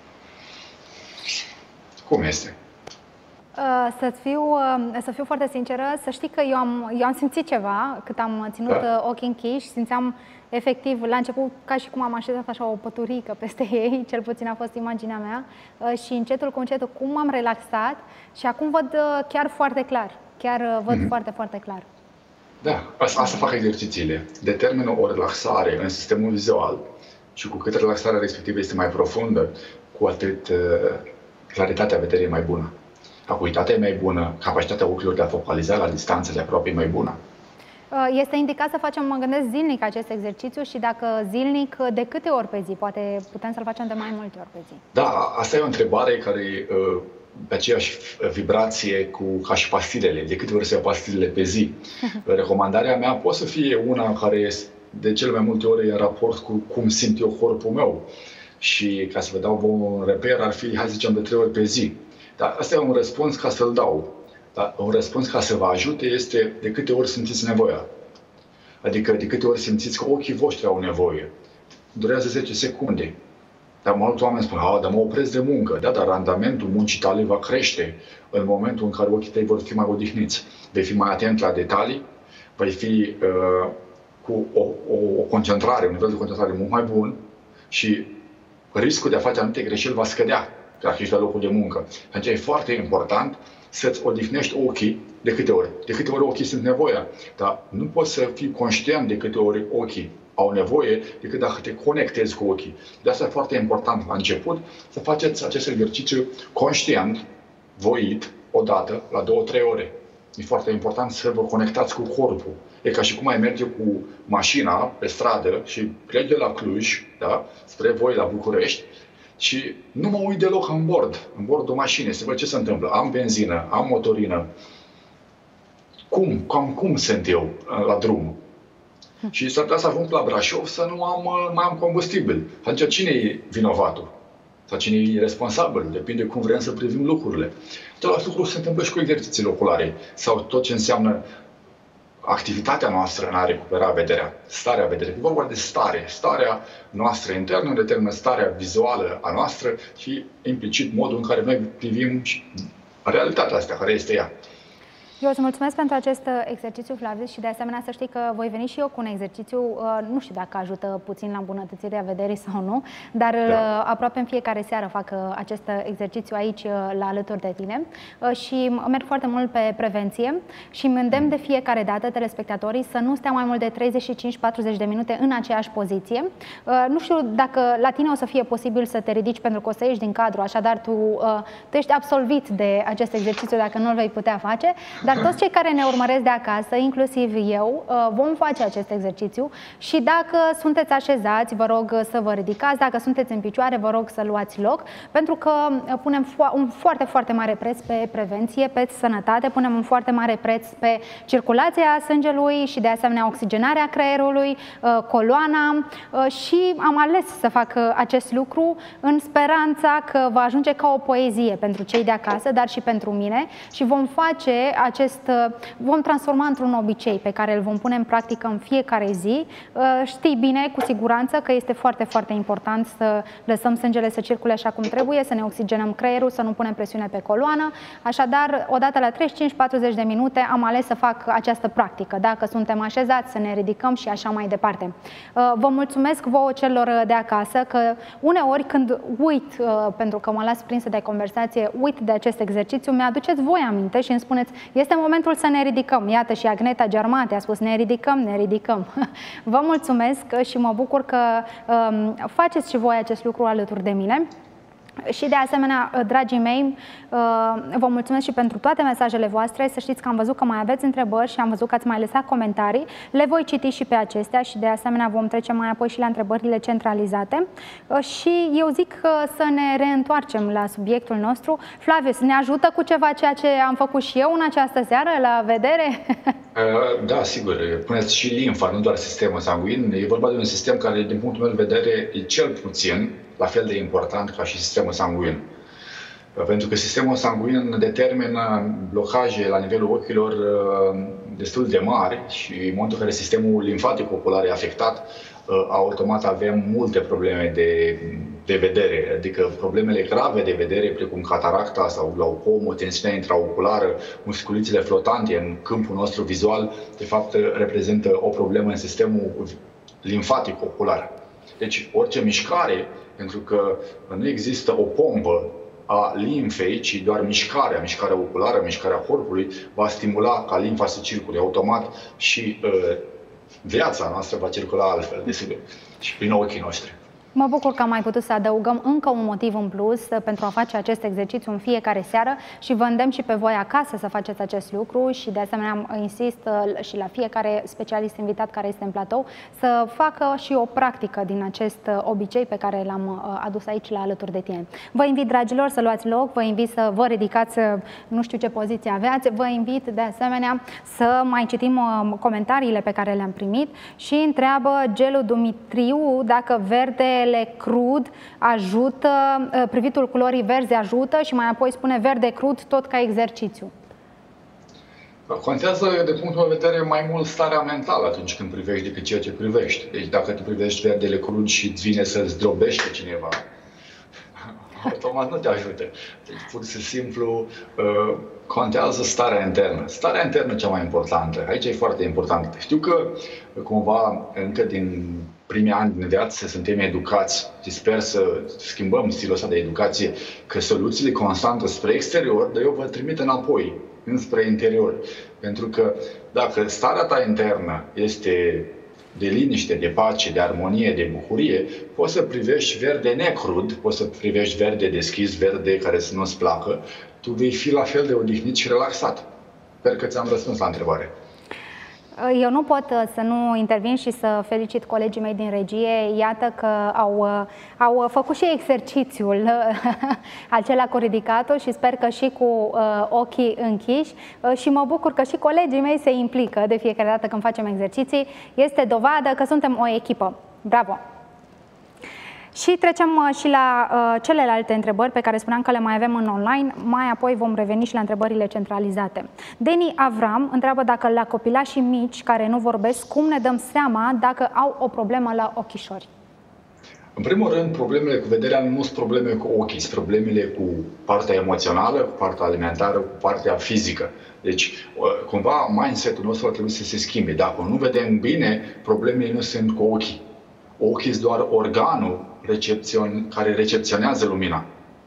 Cum este? Să fiu, să fiu foarte sinceră, să știi că eu am, eu am simțit ceva cât am ținut da. ochii închiși, simțeam efectiv la început ca și cum am așezat așa o păturică peste ei, cel puțin a fost imaginea mea, și încetul cu încetul cum m-am relaxat și acum văd chiar foarte clar, chiar văd mm-hmm. foarte, foarte clar. Da, asta, asta fac exercițiile. Determină o relaxare în sistemul vizual și cu cât relaxarea respectivă este mai profundă, cu atât uh, claritatea vederii e mai bună. Acuitatea e mai bună, capacitatea ochilor de a focaliza la distanțe de aproape e mai bună. Este indicat să facem, mă gândesc, zilnic acest exercițiu și dacă zilnic, de câte ori pe zi? Poate putem să-l facem de mai multe ori pe zi. Da, asta e o întrebare care uh, pe aceeași vibrație cu, ca și pastilele. De câte ori se iau pastilele pe zi? Recomandarea mea poate să fie una care de cele mai multe ori e în raport cu cum simt eu corpul meu. Și ca să vă dau un reper, ar fi, hai să zicem, de trei ori pe zi. Dar asta e un răspuns ca să-l dau. Dar un răspuns ca să vă ajute este de câte ori simțiți nevoia. Adică de câte ori simțiți că ochii voștri au nevoie. Durează zece secunde. Dar mulți oameni spun, a, dar mă opresc de muncă. Da, dar randamentul muncii tale va crește în momentul în care ochii tăi vor fi mai odihniți. Vei fi mai atent la detalii, vei fi uh, cu o, o, o concentrare, un nivel de concentrare mult mai bun și riscul de a face anumite greșeli va scădea. dacă ești la locul de muncă. Deci e foarte important să-ți odihnești ochii de câte ori. De câte ori ochii sunt nevoia. Dar nu poți să fii conștient de câte ori ochii au nevoie decât dacă te conectezi cu ochii. De asta e foarte important la început să faceți acest exercițiu conștient, voit, odată, la două, trei ore. E foarte important să vă conectați cu corpul. E ca și cum ai merge cu mașina pe stradă și pleci de la Cluj, da, spre voi la București, și nu mă uit deloc în bord, în bordul mașinii, să văd ce se întâmplă. Am benzină, am motorină. Cum, cam cum sunt eu la drum? Și s-ar putea să ajung la Brașov să nu am, mai am combustibil. Atunci cine e vinovatul? Sau cine e responsabil? Depinde cum vrem să privim lucrurile. Același lucru se întâmplă și cu exercițiile oculare. Sau tot ce înseamnă activitatea noastră în a recupera vederea, starea vederii. E vorba de stare. Starea noastră internă determină starea vizuală a noastră și implicit modul în care noi privim realitatea asta, care este ea. Eu îți mulțumesc pentru acest exercițiu, Flavius, și de asemenea să știi că voi veni și eu cu un exercițiu, nu știu dacă ajută puțin la îmbunătățirea vederii sau nu, dar da. aproape în fiecare seară fac acest exercițiu aici la alături de tine și merg foarte mult pe prevenție și îmi îndemn de fiecare dată telespectatorii să nu stea mai mult de treizeci și cinci patruzeci de minute în aceeași poziție. Nu știu dacă la tine o să fie posibil să te ridici pentru că o să ieși din cadru, așadar tu, tu ești absolvit de acest exercițiu dacă nu-l vei putea face. Dar toți cei care ne urmăresc de acasă, inclusiv eu, vom face acest exercițiu și dacă sunteți așezați, vă rog să vă ridicați, dacă sunteți în picioare, vă rog să luați loc, pentru că punem un foarte, foarte mare preț pe prevenție, pe sănătate, punem un foarte mare preț pe circulația sângelui și de asemenea oxigenarea creierului, coloana și am ales să fac acest lucru în speranța că va ajunge ca o poezie pentru cei de acasă, dar și pentru mine și vom face acest Acest, vom transforma într-un obicei pe care îl vom pune în practică în fiecare zi. Știi bine, cu siguranță, că este foarte, foarte important să lăsăm sângele să circule așa cum trebuie, să ne oxigenăm creierul, să nu punem presiune pe coloană. Așadar, odată la treizeci și cinci patruzeci de minute am ales să fac această practică. Dacă suntem așezați, să ne ridicăm și așa mai departe. Vă mulțumesc vouă celor de acasă că uneori când uit, pentru că mă las prinsă de conversație, uit de acest exercițiu, mi-aduceți voi aminte și îmi spuneți: este momentul să ne ridicăm. Iată, și Agneta Germate a spus: ne ridicăm, ne ridicăm. Vă mulțumesc și mă bucur că um, faceți și voi acest lucru alături de mine. Și de asemenea, dragii mei, vă mulțumesc și pentru toate mesajele voastre. Să știți că am văzut că mai aveți întrebări și am văzut că ați mai lăsat comentarii. Le voi citi și pe acestea și de asemenea vom trece mai apoi și la întrebările centralizate. Și eu zic să ne reîntoarcem la subiectul nostru. Flavius, ne ajută cu ceva ceea ce am făcut și eu în această seară la vedere? Da, sigur. Puneți și limfa, nu doar sistemul sanguin. E vorba de un sistem care, din punctul meu de vedere, e cel puțin la fel de important ca și sistemul sanguin. Pentru că sistemul sanguin determină blocaje la nivelul ochilor destul de mari și în momentul în care sistemul limfatic ocular e afectat, automat avem multe probleme de, de vedere, adică problemele grave de vedere, precum cataracta sau glaucomul, tensiunea intraoculară, musculițele flotante în câmpul nostru vizual, de fapt reprezintă o problemă în sistemul limfatic ocular. Deci orice mișcare, pentru că nu există o pompă a limfei, ci doar mișcarea, mișcarea oculară, mișcarea corpului, va stimula ca limfa să circule automat și uh, viața noastră va circula altfel, desigur, și prin ochii noștri. Mă bucur că am mai putut să adăugăm încă un motiv în plus pentru a face acest exercițiu în fiecare seară și vă îndemn și pe voi acasă să faceți acest lucru și de asemenea insist și la fiecare specialist invitat care este în platou să facă și o practică din acest obicei pe care l-am adus aici la alături de tine. Vă invit, dragilor, să luați loc, vă invit să vă ridicați, nu știu ce poziție aveați, vă invit de asemenea să mai citim comentariile pe care le-am primit și întreabă Gelu Dumitriu dacă verde crud ajută, privitul culorii verzi ajută și mai apoi spune verde crud tot ca exercițiu. Contează, de punctul meu de vedere, mai mult starea mentală atunci când privești decât ceea ce privești. Deci dacă tu privești verdele crud și îți vine să-ți zdrobești pe cineva, automat nu te ajută. Deci pur și simplu contează starea internă. Starea internă cea mai importantă. Aici e foarte important. Știu că cumva încă din primii ani din viață suntem educați și sper să schimbăm stilul ăsta de educație, că soluțiile constante spre exterior, dar eu vă trimit înapoi, înspre interior. Pentru că dacă starea ta internă este de liniște, de pace, de armonie, de bucurie, poți să privești verde necrud, poți să privești verde deschis, verde care să nu-ți placă, tu vei fi la fel de odihnit și relaxat. Sper că ți-am răspuns la întrebare. Eu nu pot să nu intervin și să felicit colegii mei din regie. Iată că au, au făcut și exercițiul acela cu ridicatul și sper că și cu uh, ochii închiși și mă bucur că și colegii mei se implică de fiecare dată când facem exerciții. Este dovadă că suntem o echipă. Bravo! Și trecem și la uh, celelalte întrebări pe care spuneam că le mai avem în online, mai apoi vom reveni și la întrebările centralizate. Deni Avram întreabă dacă la copilașii mici care nu vorbesc, cum ne dăm seama dacă au o problemă la ochișori? În primul rând, problemele cu vederea nu sunt probleme cu ochii, sunt problemele cu partea emoțională, cu partea alimentară, cu partea fizică. Deci, cumva, mindset-ul nostru ar trebui să se schimbe. Dacă nu vedem bine, problemele nu sunt cu ochii. Ochii sunt doar organul recepțion, care recepționează lumina.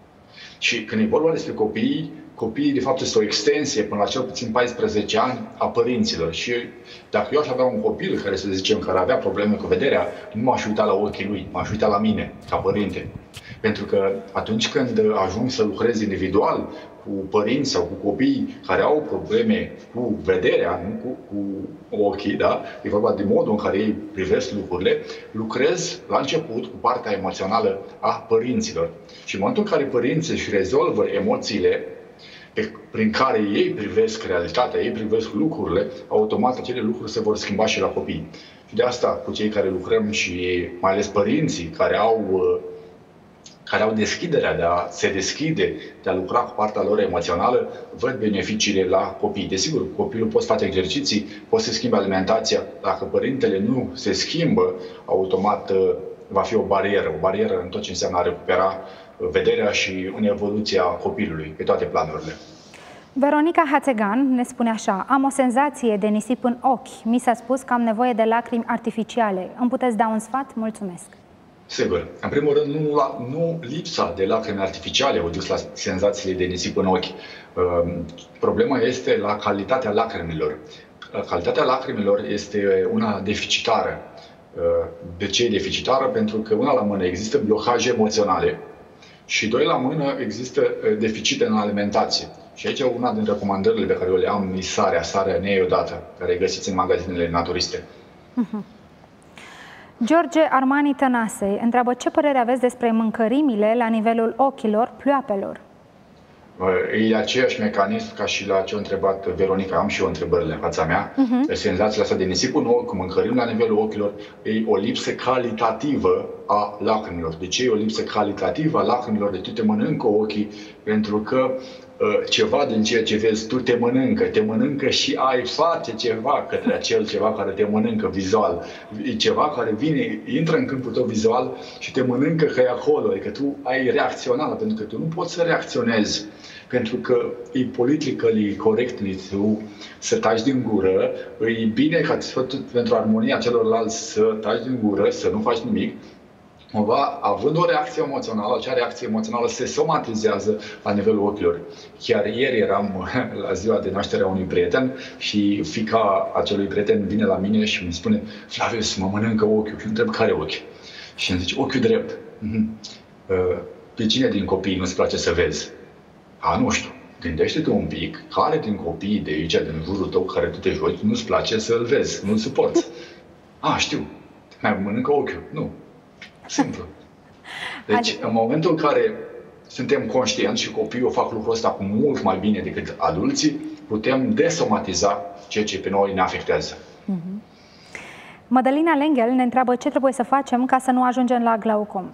Și când e vorba despre copii, copiii de fapt este o extensie până la cel puțin paisprezece ani a părinților. Și dacă eu aș avea un copil care, să zicem, care avea probleme cu vederea, nu m-aș uita la ochii lui, m-aș uita la mine, ca părinte. Pentru că atunci când ajung să lucrez individual cu părinți sau cu copii care au probleme cu vederea, nu cu, cu ochii, da? E vorba de modul în care ei privesc lucrurile, lucrez la început cu partea emoțională a părinților. Și în momentul în care părinții își rezolvă emoțiile pe, prin care ei privesc realitatea, ei privesc lucrurile, automat acele lucruri se vor schimba și la copii. Și de asta, cu cei care lucrăm și mai ales părinții care au care au deschiderea de a se deschide, de a lucra cu partea lor emoțională, văd beneficiile la copii. Desigur, copilul poate face exerciții, poate să schimbe alimentația. Dacă părintele nu se schimbă, automat va fi o barieră. O barieră în tot ce înseamnă a recupera vederea și în evoluția copilului, pe toate planurile. Veronica Hațegan ne spune așa: am o senzație de nisip în ochi. Mi s-a spus că am nevoie de lacrimi artificiale. Îmi puteți da un sfat? Mulțumesc! Sigur. În primul rând, nu, la, nu lipsa de lacrimi artificiale au dus la senzațiile de nisip în ochi. Uh, problema este la calitatea lacrimilor. Calitatea lacrimilor este una deficitară. Uh, de ce e deficitară? Pentru că, una la mână, există blocaje emoționale și, doi la mână, există deficite în alimentație. Și aici una din recomandările pe care eu le am e sarea, sarea neiodată, care găsiți în magazinele naturiste. Uh-huh. George Armani Tănase întreabă ce părere aveți despre mâncărimile la nivelul ochilor, ploapelor? E aceeași mecanism ca și la ce a întrebat Veronica. Am și eu întrebările în fața mea. Uh-huh. Senzația asta de nisip în ochi, mâncărim la nivelul ochilor, e o lipsă calitativă a lacrimilor. De ce e o lipsă calitativă a lacrimilor? De tu te mănâncă ochii, pentru că ceva din ceea ce vezi tu te mănâncă, te mănâncă și ai face ceva către acel ceva care te mănâncă vizual. E ceva care vine, intră în câmpul tău vizual și te mănâncă că e acolo, adică tu ai reacționat, pentru că tu nu poți să reacționezi, pentru că e politically correctly tu să taci din gură, e bine ca pentru armonia celorlalți să taci din gură, să nu faci nimic. Cumva, având o reacție emoțională, acea reacție emoțională se somatizează la nivelul ochilor. Chiar ieri eram la ziua de naștere a unui prieten și fiica acelui prieten vine la mine și mi spune: Flavius, mă mănâncă ochiul. Și întreb: care ochi? Și îmi zice: ochiul drept. Pe cine din copii nu-ți place să vezi? A, nu știu. Gândește-te un pic, care din copiii de aici, din jurul tău, care tu te joci, nu-ți place să-l vezi, nu-l suporți? A, știu. Mai mănâncă ochiul. Nu. Simplu. Deci, în momentul în care suntem conștienți și copiii o fac lucrul ăsta cu mult mai bine decât adulții, putem desomatiza ceea ce pe noi ne afectează. Mm-hmm. Mădălina Lenghel ne întreabă ce trebuie să facem ca să nu ajungem la glaucom.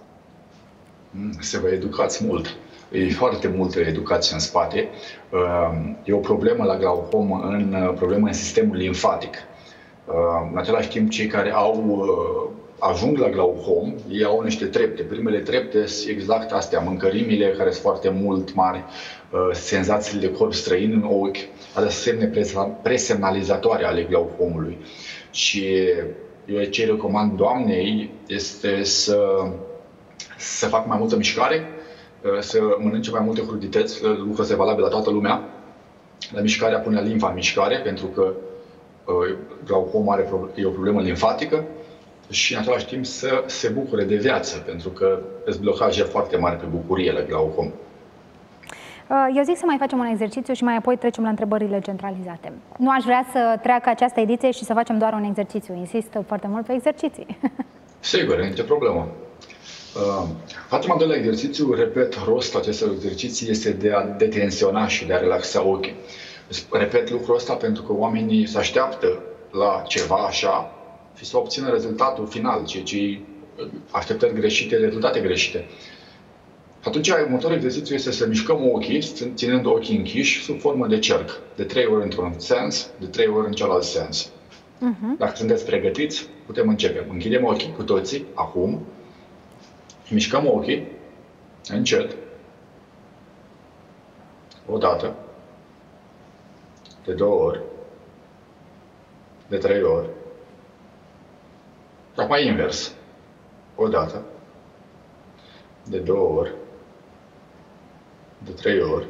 Să vă educați mult. E foarte multă educație în spate. E o problemă la glaucom, în problemă în sistemul limfatic. În același timp, cei care au ajung la glaucom, ei au niște trepte. Primele trepte sunt exact astea, mâncărimile care sunt foarte mult mari, senzațiile de corp străin în ochi, alea semne presemnalizatoare ale glaucomului. Și eu ce recomand doamnei este să, să facă mai multă mișcare, să mănânce mai multe crudități, lucrul este valabil la toată lumea. La mișcarea pune limfa în mișcare, pentru că glaucoma are, e o problemă limfatică și în același timp să se bucure de viață, pentru că sunt blocaje foarte mari pe bucurie la glaucom. Eu zic să mai facem un exercițiu și mai apoi trecem la întrebările centralizate. Nu aș vrea să treacă această ediție și să facem doar un exercițiu. Insist foarte mult pe exerciții. Sigur, nicio problemă. Uh, facem al doilea exercițiu, repet, rostul acestor exerciții este de a detensiona și de a relaxa ochii. Repet lucrul ăsta pentru că oamenii se așteaptă la ceva așa și să obțină rezultatul final, ceea ce așteptări greșite, rezultate greșite. Atunci, următorul exercițiu este să mișcăm ochii, ținând ochii închiși, sub formă de cerc, de trei ori într-un sens, de trei ori în celălalt sens. Uh-huh. Dacă sunteți pregătiți, putem începe. Închidem ochii cu toții, acum, mișcăm ochii, încet, o dată, de două ori, de trei ori, și acum invers, o dată, de două ori, de trei ori.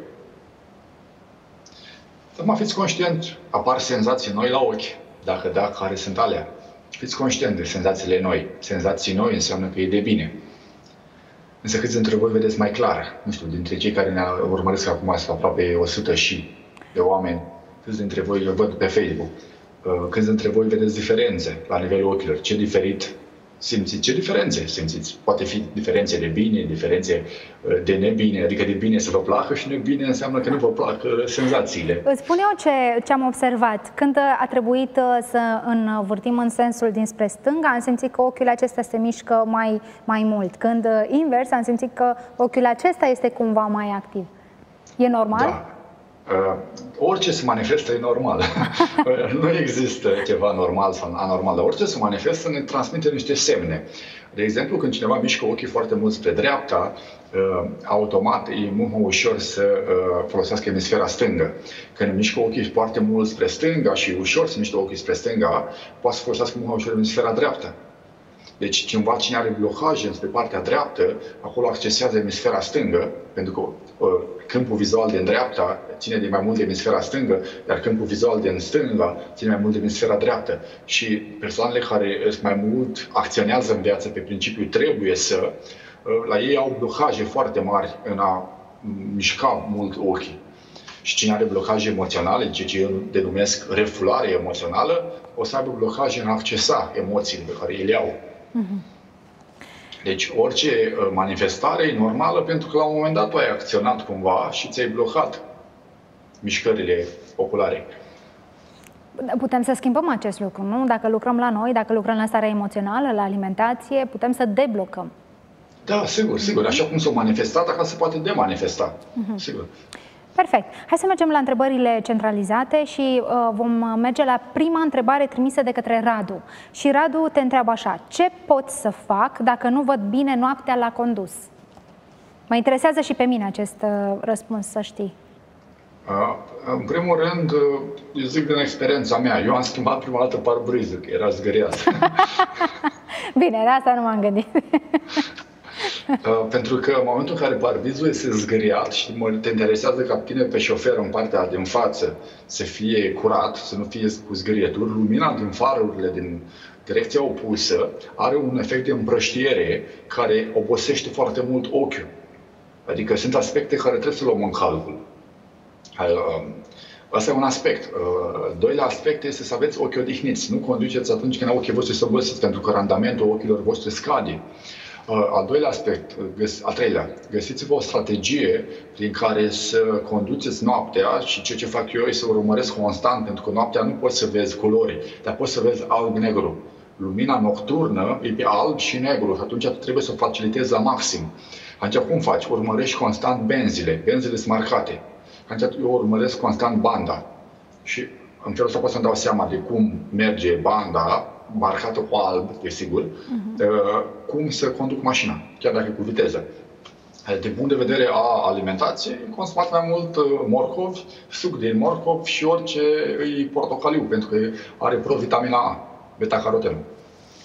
Acum fiți conștient, apar senzații noi la ochi, dacă da, care sunt alea. Fiți conștient de senzațiile noi. Senzații noi înseamnă că e de bine. Însă câți dintre voi vedeți mai clar? Nu știu, dintre cei care ne urmăresc acum, sunt aproape o sută și de oameni, câți dintre voi le văd pe Facebook? Câți dintre voi vedeți diferențe la nivelul ochilor? Ce diferit simțiți? Ce diferențe simțiți? Poate fi diferențe de bine, diferențe de nebine, adică de bine să vă placă și nebine înseamnă că nu vă plac senzațiile. Îți spun eu ce, ce am observat. Când a trebuit să învârtim în sensul dinspre stânga, am simțit că ochiul acesta se mișcă mai, mai mult. Când invers, am simțit că ochiul acesta este cumva mai activ. E normal? Da. Uh, orice se manifestă e normal. Nu există ceva normal sau anormal, dar orice se manifestă ne transmite niște semne. De exemplu, când cineva mișcă ochii foarte mult spre dreapta, uh, automat e mult mai ușor să uh, folosească emisfera stângă. Când mișcă ochii foarte mult spre stânga și ușor să mișcă ochii spre stânga, poate să folosească mult mai ușor emisfera dreaptă. Deci cineva cine are blocaje spre partea dreaptă, acolo accesează emisfera stângă, pentru că uh, câmpul vizual din dreapta ține de mai mult de emisfera stângă, iar câmpul vizual din stânga ține mai mult de emisfera dreaptă. Și persoanele care mai mult acționează în viață pe principiu trebuie să, uh, la ei au blocaje foarte mari în a mișca mult ochii. Și cine are blocaje emoționale, ceea ce eu denumesc refulare emoțională, o să aibă blocaje în a accesa emoțiile pe care le au. Deci orice manifestare e normală pentru că la un moment dat tu ai acționat cumva și ți-ai blocat mișcările oculare. Putem să schimbăm acest lucru, nu? Dacă lucrăm la noi, dacă lucrăm la starea emoțională, la alimentație, putem să deblocăm. Da, sigur, sigur. Așa cum s-a manifestat, așa se poate demanifesta. Uh-huh. Sigur. Perfect. Hai să mergem la întrebările centralizate și uh, vom merge la prima întrebare trimisă de către Radu. Și Radu te întreabă așa: ce pot să fac dacă nu văd bine noaptea la condus? Mă interesează și pe mine acest uh, răspuns, să știi. Uh, în primul rând, uh, eu zic din experiența mea, eu am schimbat prima dată parbrizul, că era zgâriat. Bine, de asta nu m-am gândit. Uh, pentru că în momentul în care parbrizul este zgâriat și te interesează ca tine pe șofer în partea din față să fie curat, să nu fie cu zgârieturi, lumina din farurile din direcția opusă are un efect de împrăștiere care obosește foarte mult ochiul. Adică sunt aspecte care trebuie să luăm în calcul. Asta e un aspect. Doilea aspect este să aveți ochii odihniți. Nu conduceți atunci când ochii voștri sunt obosiți, pentru că randamentul ochilor voștri scade. Al doilea aspect, al treilea, găsiți-vă o strategie prin care să conduceți noaptea și ceea ce fac eu e să urmăresc constant, pentru că noaptea nu poți să vezi culori, dar poți să vezi alb-negru. Lumina nocturnă e pe alb și negru și atunci trebuie să o facilitezi la maxim. Atunci cum faci? Urmărești constant benzile, benzile sunt marcate. Atunci eu urmăresc constant banda și în felul ăsta pot să-mi dau seama de cum merge banda, marcată cu alb, desigur, uh-huh. cum să conduc mașina, chiar dacă e cu viteză. De punct de vedere a alimentației, consumați mai mult morcovi, suc din morcov și orice e portocaliu, pentru că are provitamina A, beta-carotenul.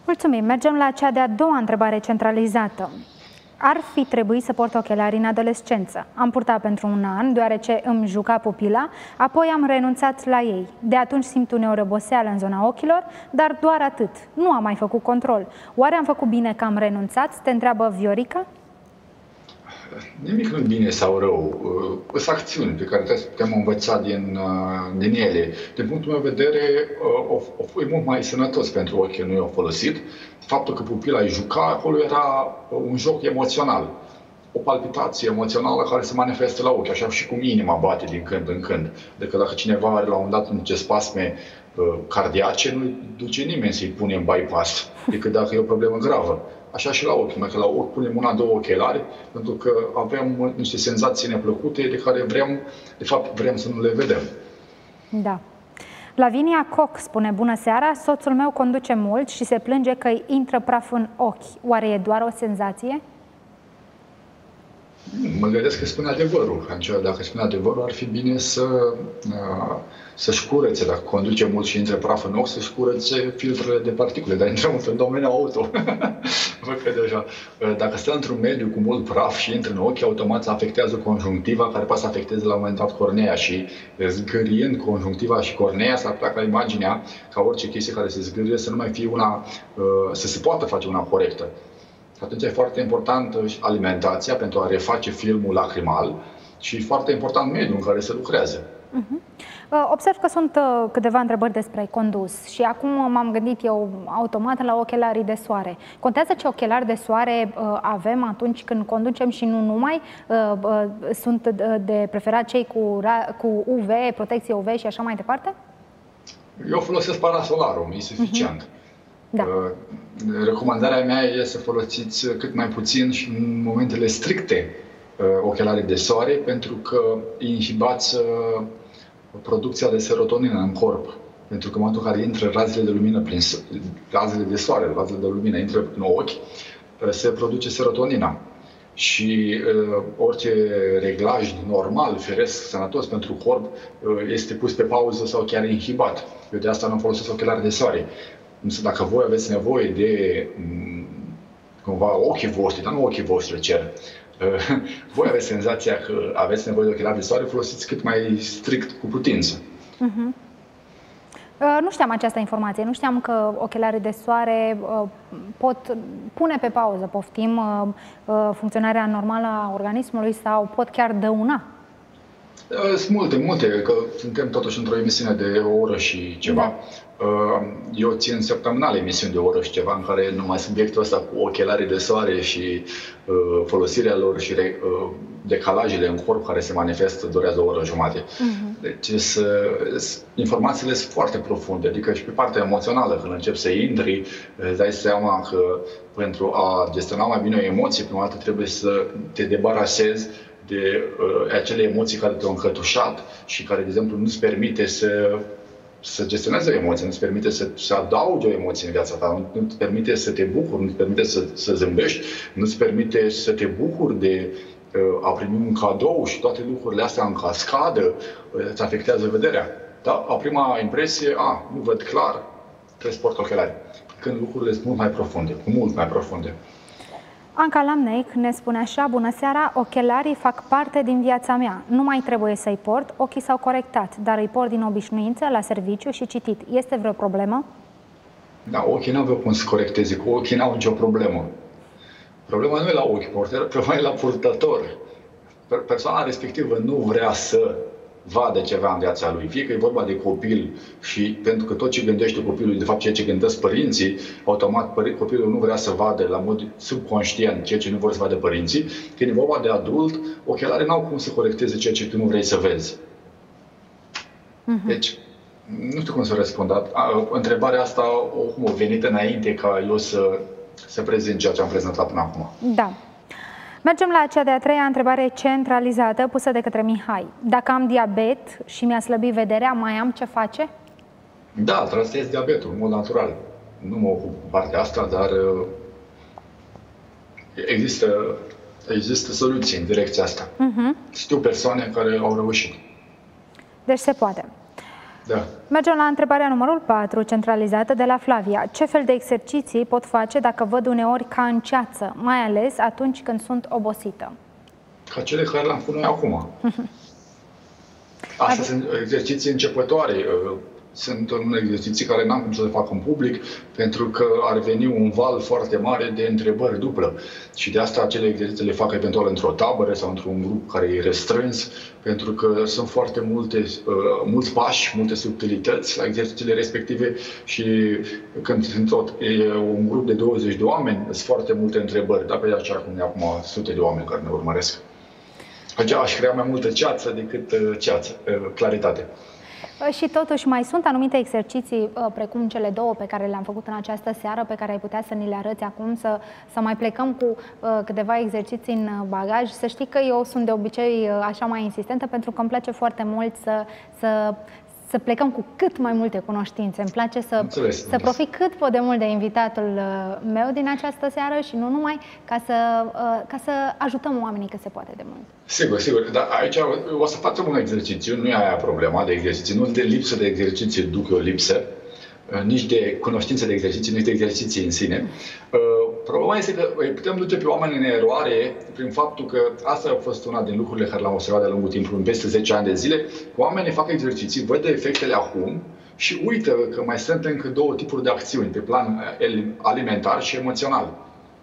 Mulțumim. Mergem la cea de-a doua întrebare centralizată. Ar fi trebuit să port ochelari în adolescență. Am purtat pentru un an, deoarece îmi juca pupila, apoi am renunțat la ei. De atunci simt uneori oboseală în zona ochilor, dar doar atât. Nu am mai făcut control. Oare am făcut bine că am renunțat? Te întreabă Viorica. Nimic nu bine sau rău. Sunt acțiuni pe care trebuie să putem învăța din, din ele. Din punctul meu de vedere, e mult mai sănătos pentru ochi că nu i-au folosit. Faptul că pupila îi juca, acolo era un joc emoțional. O palpitație emoțională care se manifestă la ochi, așa și cum inima bate din când în când. Decât dacă cineva are la un dat niște spasme cardiace, nu duce nimeni să-i pune în bypass, decât dacă e o problemă gravă. Așa și la ochi, numai că la ochi punem una, două ochelari, pentru că avem niște senzații neplăcute de care vrem, de fapt, vrem să nu le vedem. Da. Lavinia Coc spune: bună seara, soțul meu conduce mult și se plânge că îi intră praf în ochi. Oare e doar o senzație? Mă gândesc că spune adevărul. Dacă spune adevărul, ar fi bine să, să-și curețe, dacă conduce mult și intră praf în ochi, să-și curețe filtrele de particule. Dar intrăm în domeniul auto. Văd că deja, dacă stă într-un mediu cu mult praf și intră în ochi, automat se afectează conjunctiva, care poate să afecteze la un moment dat cornea și zgâriind conjunctiva și cornea, s-ar putea ca imaginea, ca orice chestie care se zgârie, să nu mai fie una, să se poată face una corectă. Atunci e foarte importantă alimentația pentru a reface filmul lacrimal și foarte important mediul în care se lucrează. Uh-huh. Observ că sunt câteva întrebări despre condus și acum m-am gândit eu automat la ochelarii de soare. Contează ce ochelari de soare avem atunci când conducem și nu numai? Sunt de preferat cei cu, cu U V, protecție U V și așa mai departe? Eu folosesc parasolarul, e suficient. Uh-huh. Da. Recomandarea mea e să folosiți cât mai puțin și în momentele stricte ochelarii de soare, pentru că inhibați producția de serotonină în corp. Pentru că în momentul în care intră razele de lumină, prin razele de soare, razele de lumină intră în ochi, se produce serotonina. Și uh, orice reglaj normal, firesc, sănătos pentru corp uh, este pus pe pauză sau chiar inhibat. Eu de asta nu folosesc ochelari de soare. Însă dacă voi aveți nevoie de cumva ochii voștri, dar nu ochii voștri cer, voi aveți senzația că aveți nevoie de ochelari de soare, folosiți cât mai strict cu putință. Uh-huh. uh, nu știam această informație, nu știam că ochelarii de soare uh, pot pune pe pauză, poftim, uh, uh, funcționarea normală a organismului sau pot chiar dăuna. Sunt multe, multe, că suntem totuși într-o emisiune de o oră și ceva. Da. Eu țin săptămânal emisiuni de o oră și ceva în care numai subiectul ăsta cu ochelarii de soare și uh, folosirea lor și uh, decalajele în corp care se manifestă durează o oră jumate. Uh-huh. Deci informațiile sunt foarte profunde, adică și pe partea emoțională, când începi să intri, îți dai seama că pentru a gestiona mai bine o emoție, prima dată trebuie să te debarasezi de uh, acele emoții care te-au încătușat și care, de exemplu, nu-ți permite să, să gestionezi o emoție, nu-ți permite să, să adaugi o emoție în viața ta, nu-ți permite să te bucuri, nu-ți permite să, să zâmbești, nu-ți permite să te bucuri de uh, a primi un cadou și toate lucrurile astea în cascadă, uh, îți afectează vederea. Dar la prima impresie, a, nu văd clar, trebuie să port ochelari. Când lucrurile sunt mult mai profunde, mult mai profunde. Anca Lamneic ne spune așa: bună seara, ochelarii fac parte din viața mea. Nu mai trebuie să-i port, ochii s-au corectat, dar îi port din obișnuință, la serviciu și citit. Este vreo problemă? Da, ochii n-au cum să corecteze, cu ochii n-au nicio problemă. Problema nu e la ochi, problema e la purtător. Persoana respectivă nu vrea să vadă ceva în viața lui. Fie că e vorba de copil și pentru că tot ce gândește copilul, de fapt ceea ce gândesc părinții, automat copilul nu vrea să vadă la mod subconștient ceea ce nu vor să vadă părinții. Când e vorba de adult, ochelarii n-au cum să corecteze ceea ce tu nu vrei să vezi. Uh-huh. Deci, nu știu cum să răspund. Întrebarea asta o, o venit înainte ca eu să, să prezint ceea ce am prezentat până acum. Da. Mergem la cea de-a treia întrebare centralizată pusă de către Mihai. Dacă am diabet și mi-a slăbit vederea, mai am ce face? Da, tratez diabetul, în mod natural. Nu mă ocup cu partea asta, dar există, există soluții în direcția asta. Uh-huh. Știu persoane care au reușit. Deci se poate. Da. Mergem la întrebarea numărul patru, centralizată de la Flavia. Ce fel de exerciții pot face dacă văd uneori ca în ceață, mai ales atunci când sunt obosită? Ca cele care le-am făcut noi acum. Astea sunt exerciții începătoare. Sunt un exerciții care n-am cum să le fac în public, pentru că ar veni un val foarte mare de întrebări dublă. Și de asta acele exerciții le fac eventual într-o tabără sau într-un grup care e restrâns, pentru că sunt foarte multe, mulți pași, multe subtilități la exercițiile respective și când sunt tot, e un grup de douăzeci de oameni, sunt foarte multe întrebări, dar pe așa cum e acum sute de oameni care ne urmăresc. Deci aș crea mai multă ceață decât ceață, claritate. Și totuși mai sunt anumite exerciții, precum cele două pe care le-am făcut în această seară, pe care ai putea să ni le arăți acum, să, să mai plecăm cu câteva exerciții în bagaj. Să știi că eu sunt de obicei așa mai insistentă, pentru că îmi place foarte mult să, să, să plecăm cu cât mai multe cunoștințe. Îmi place să, înțeles, să profit cât pot de mult de invitatul meu din această seară și nu numai, ca să, ca să ajutăm oamenii cât se poate de mult. Sigur, sigur. Dar aici o să facem un exercițiu, nu e aia problema de exerciții, nu de lipsă de exerciții duc o lipsă, nici de cunoștințe de exerciții, nici de exerciții în sine. Problema este că îi putem duce pe oameni în eroare prin faptul că asta a fost una din lucrurile care le-am observat de-a lungul timpului, în peste zece ani de zile. Oamenii fac exerciții, văd efectele acum și uită că mai sunt încă două tipuri de acțiuni, pe plan alimentar și emoțional.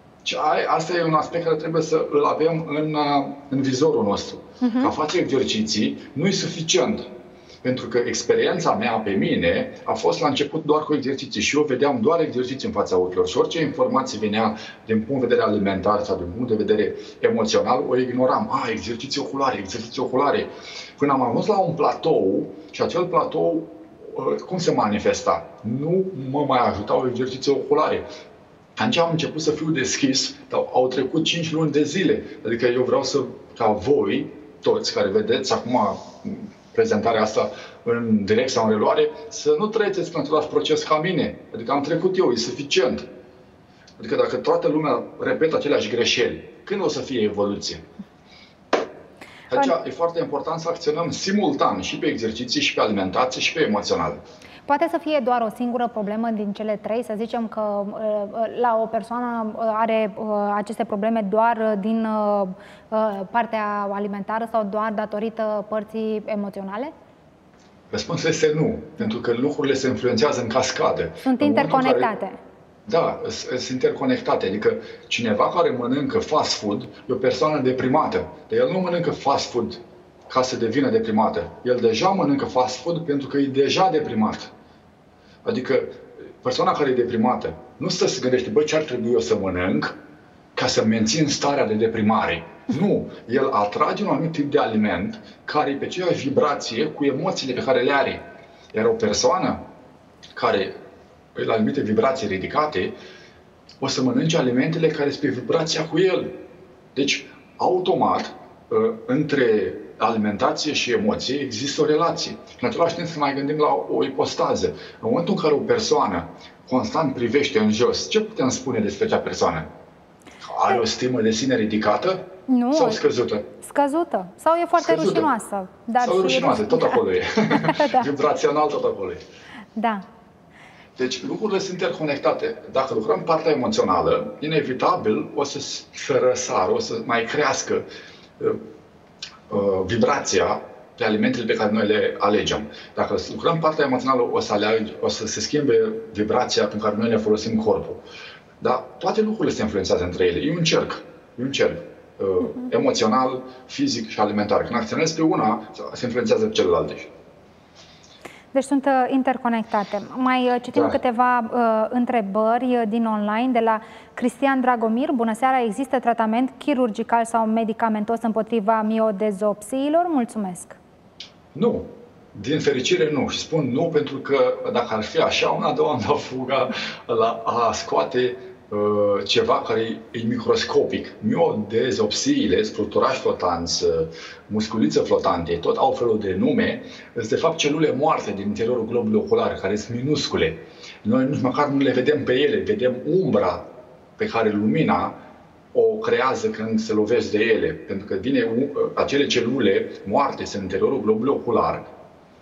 Asta e un aspect care trebuie să îl avem în, în vizorul nostru. Uh-huh. Ca face exerciții nu e suficient. Pentru că experiența mea pe mine a fost la început doar cu exerciții și eu vedeam doar exerciții în fața ochilor și orice informație venea din punct de vedere alimentar sau din punct de vedere emoțional, o ignoram. Ah, exerciții oculare, exerciții oculare. Până am ajuns la un platou și acel platou, cum se manifesta? Nu mă mai ajutau exerciții oculare. Atunci am început să fiu deschis, dar au trecut cinci luni de zile. Adică eu vreau să, ca voi, toți care vedeți acum prezentarea asta în direct sau în reluare, să nu treceți prin același proces ca mine. Adică am trecut eu, e suficient. Adică dacă toată lumea repetă aceleași greșeli, când o să fie evoluție? Deci e foarte important să acționăm simultan și pe exerciții, și pe alimentație, și pe emoțional. Poate să fie doar o singură problemă din cele trei, să zicem că la o persoană are aceste probleme doar din partea alimentară sau doar datorită părții emoționale? Răspunsul este nu, pentru că lucrurile se influențează în cascadă. Sunt interconectate. Care, da, sunt interconectate. Adică cineva care mănâncă fast food e o persoană deprimată. Dar el nu mănâncă fast food ca să devină deprimată. El deja mănâncă fast food pentru că e deja deprimat. Adică persoana care e deprimată nu stă să se gândește, bă, ce ar trebui eu să mănânc ca să mențin starea de deprimare. Nu. El atrage un anumit tip de aliment care e pe aceeași vibrație cu emoțiile pe care le are. Iar o persoană care e la anumite vibrații ridicate o să mănânce alimentele care sunt pe vibrația cu el. Deci, automat, între alimentație și emoție există o relație. În același timp să mai gândim la o ipostază. În momentul în care o persoană constant privește în jos, ce putem spune despre acea persoană? Are o stimă de sine ridicată? Nu. Sau scăzută? Scăzută. Sau e foarte scăzută. rușinoasă. Dar sau rușinoasă, tot acolo e. Da. Vibrațional, tot acolo e. Da. Deci lucrurile sunt interconectate. Dacă lucrăm partea emoțională, inevitabil o să se răsară, o să mai crească uh, uh, vibrația pe alimentele pe care noi le alegem. Dacă lucrăm partea emoțională, o să, alege, o să se schimbe vibrația pe care noi le folosim corpul. Dar toate lucrurile se influențează între ele. E un cerc. E un cerc. Uh, uh-huh. Emoțional, fizic și alimentar. Când acționezi pe una, se influențează pe celelalte. Deci sunt uh, interconectate. Mai uh, citim da. câteva uh, întrebări din online de la Cristian Dragomir. Bună seara, există tratament chirurgical sau medicamentos împotriva miodezopsiilor? Mulțumesc! Nu. Din fericire nu. Și spun nu pentru că dacă ar fi așa, una, două am dat fuga la a scoate uh, ceva care e microscopic. Miodezopsiile, structurași flotanți, musculițe flotante, tot au felul de nume, sunt de fapt celule moarte din interiorul globului ocular, care sunt minuscule. Noi nici măcar nu le vedem pe ele, vedem umbra pe care lumina o creează când se lovește de ele. Pentru că vine acele celule moarte sunt în interiorul globului ocular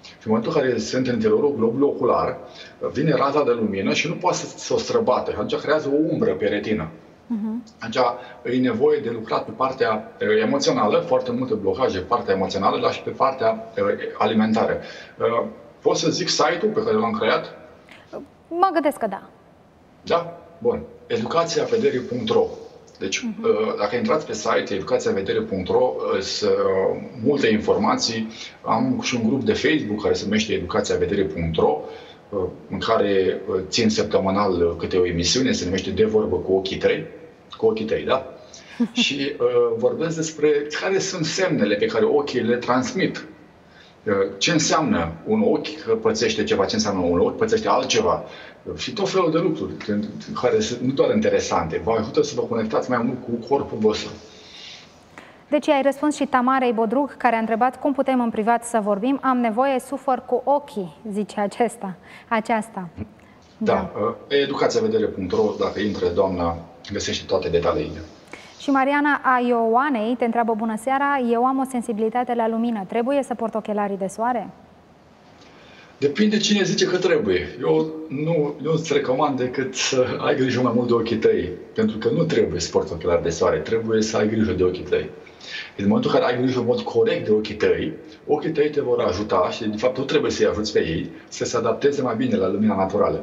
Și în momentul în care sunt în interiorul globului ocular, vine raza de lumină și nu poate să, să o străbată. Și atunci creează o umbră pe retină. Uh-huh. Atunci e nevoie de lucrat pe partea emoțională, foarte multe blocaje pe partea emoțională, dar și pe partea alimentară. Pot să zic site-ul pe care l-am creat? Mă gândesc că da. Da? Bun. educația vederii punct ro. Deci, uh-huh. dacă intrați pe site educația vederii punct ro, sunt multe informații. Am și un grup de Facebook care se numește educația vederii punct ro, în care țin săptămânal câte o emisiune, se numește De vorbă cu ochii tăi, cu ochii tăi, da? Și uh, vorbesc despre care sunt semnele pe care ochii le transmit. Uh, ce înseamnă un ochi că pățește ceva, ce înseamnă un ochi pățește altceva. Uh, și tot felul de lucruri care sunt nu doar interesante, vă ajută să vă conectați mai mult cu corpul vostru. Deci ai răspuns și Tamarei Bodrug, care a întrebat cum putem în privat să vorbim. Am nevoie, sufăr cu ochii, zice acesta, aceasta. Da, da. Pe educația vedere punct ro, dacă intră doamna, găsește toate detaliile. Și Mariana a Ioanei te întreabă, bună seara, eu am o sensibilitate la lumină, trebuie să port ochelarii de soare? Depinde cine zice că trebuie. Eu nu, nu îți recomand decât să ai grijă mai mult de ochii tăi, pentru că nu trebuie să porți ochelari de soare, trebuie să ai grijă de ochii tăi. În momentul în care ai grijă în mod corect de ochii tăi, ochii tăi te vor ajuta și, de fapt, tu trebuie să-i ajuți pe ei să se adapteze mai bine la lumina naturală.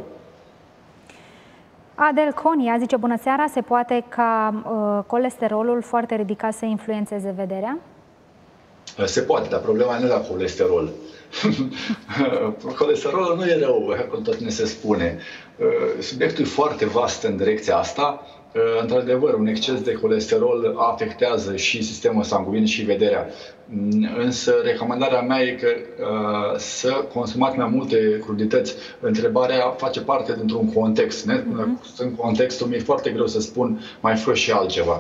Adel Conia zice, bună seara, se poate ca uh, colesterolul foarte ridicat să influențeze vederea? Se poate, dar problema nu e la colesterol. Colesterolul nu e rău, cum tot ne se spune. Subiectul e foarte vast în direcția asta. Într-adevăr, un exces de colesterol afectează și sistemul sanguin și vederea. Însă, recomandarea mea e că uh, să consumați mai multe crudități. Întrebarea face parte dintr-un context. Uh-huh. În contextul mi-e foarte greu să spun mai fă și altceva.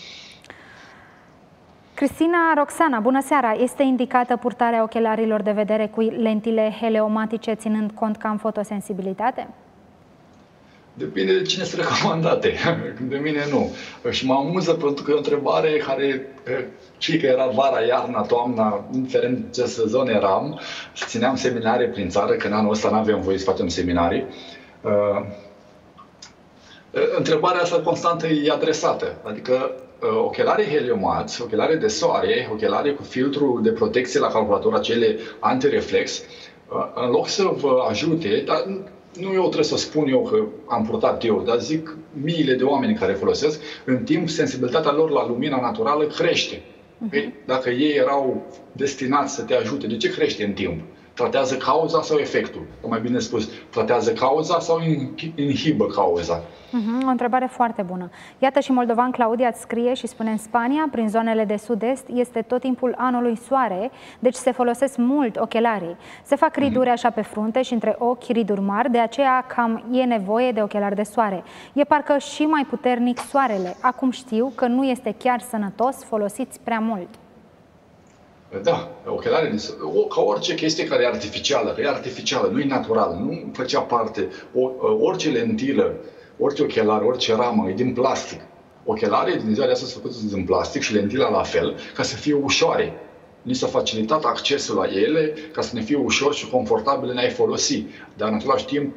Cristina Roxana, bună seara! Este indicată purtarea ochelarilor de vedere cu lentile heleomatice, ținând cont că am fotosensibilitate? Depinde de cine sunt recomandate. De mine nu. Și mă amuză pentru că e o întrebare care, fie că era vara, iarna, toamna, indiferent ce sezon eram, țineam seminarii prin țară, că în anul ăsta n-aveam voie să facem seminarii. Întrebarea asta constantă e adresată. Adică ochelarii heliomați, ochelarii de soare, ochelarii cu filtru de protecție la calculator, acele antireflex, în loc să vă ajute, dar nu eu trebuie să spun eu că am purtat eu, dar zic miile de oameni care folosesc, în timp sensibilitatea lor la lumina naturală crește. Uh-huh. Dacă ei erau destinați să te ajute, de ce crește în timp? Tratează cauza sau efectul? Sau mai bine spus, tratează cauza sau inhibă cauza? Uh-huh, o întrebare foarte bună. Iată și moldovan Claudia îți scrie și spune, în Spania, prin zonele de sud-est, este tot timpul anului soare, deci se folosesc mult ochelarii. Se fac riduri așa pe frunte și între ochi riduri mari, de aceea cam e nevoie de ochelari de soare. E parcă și mai puternic soarele. Acum știu că nu este chiar sănătos, folosiți prea mult. Da, ochelarii, ca orice chestie care e artificială, că e artificială, nu e naturală, nu făcea parte, o, orice lentilă, orice ochelar, orice ramă, e din plastic. Ochelarii din ziua de astăzi sunt făcuți din plastic și lentila la fel, ca să fie ușoare. Ni s-a facilitat accesul la ele, ca să ne fie ușor și confortabil în a-i folosi. Dar în același timp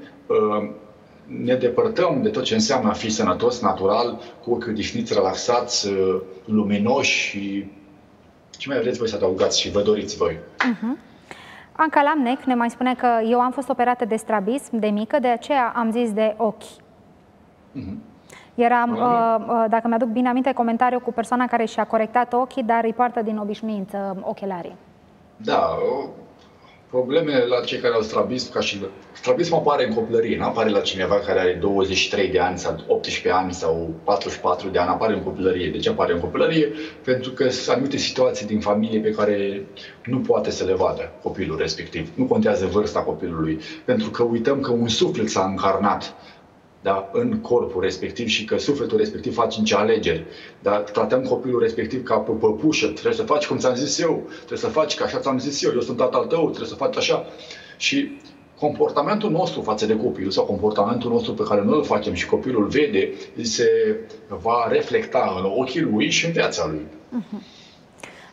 ne depărtăm de tot ce înseamnă a fi sănătos, natural, cu ochi odihniți, relaxați, luminoși și ce mai vreți voi să adăugați și vă doriți voi? Uh-huh. Anca Lamnec ne mai spune că eu am fost operată de strabism de mică, de aceea am zis de ochi. Uh-huh. Era, uh, dacă mi-aduc bine aminte, comentariu cu persoana care și-a corectat ochii, dar îi poartă din obișnuință ochelarii. Da, problemele la cei care au strabism, ca și strabism apare în copilărie, nu apare la cineva care are douăzeci și trei de ani sau optsprezece ani sau patruzeci și patru de ani, apare în copilărie. De ce apare în copilărie? Pentru că sunt anumite situații din familie pe care nu poate să le vadă copilul respectiv. Nu contează vârsta copilului, pentru că uităm că un suflet s-a încarnat, da, în corpul respectiv și că sufletul respectiv face niște alegeri. Dar tratăm copilul respectiv ca pe păpușă. Trebuie să faci cum ți-am zis eu, trebuie să faci ca așa ți-am zis eu, eu sunt tatăl tău, trebuie să faci așa. Și comportamentul nostru față de copil sau comportamentul nostru pe care noi îl facem și copilul vede, se va reflecta în ochii lui și în viața lui. Uh-huh.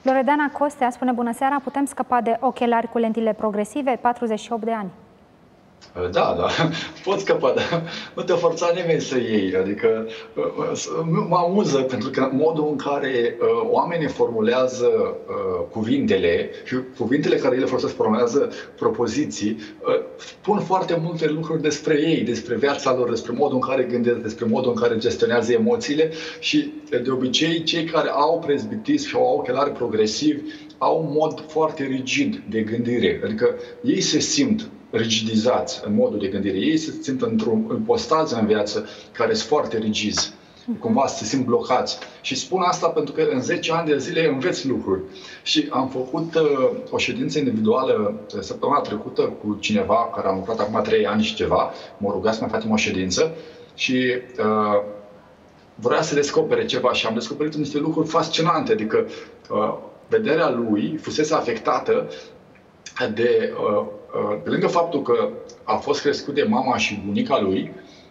Loredana Costea spune: bună seara, putem scăpa de ochelari cu lentile progresive? patruzeci și opt de ani. Da, da, poți scăpa, dar nu te forța nimeni să iei. Adică mă amuză pentru că modul în care uh, oamenii formulează uh, cuvintele și cuvintele care ele folosesc formulează propoziții, uh, spun foarte multe lucruri despre ei, despre viața lor, despre modul în care gândesc, despre modul în care gestionează emoțiile și de obicei cei care au prezbitism și au ochelari progresivi au un mod foarte rigid de gândire, adică ei se simt rigidizați în modul de gândire. Ei se simt într-o postază în viață care sunt foarte rigizi. Cumva se simt blocați. Și spun asta pentru că în zece ani de zile înveți lucruri. Și am făcut uh, o ședință individuală săptămâna trecută cu cineva care am lucrat acum trei ani și ceva. M-a rugat să mai facem o ședință și uh, vrea să descopere ceva și am descoperit niște lucruri fascinante. Adică uh, vederea lui fusese afectată de, pe lângă faptul că a fost crescut de mama și bunica lui,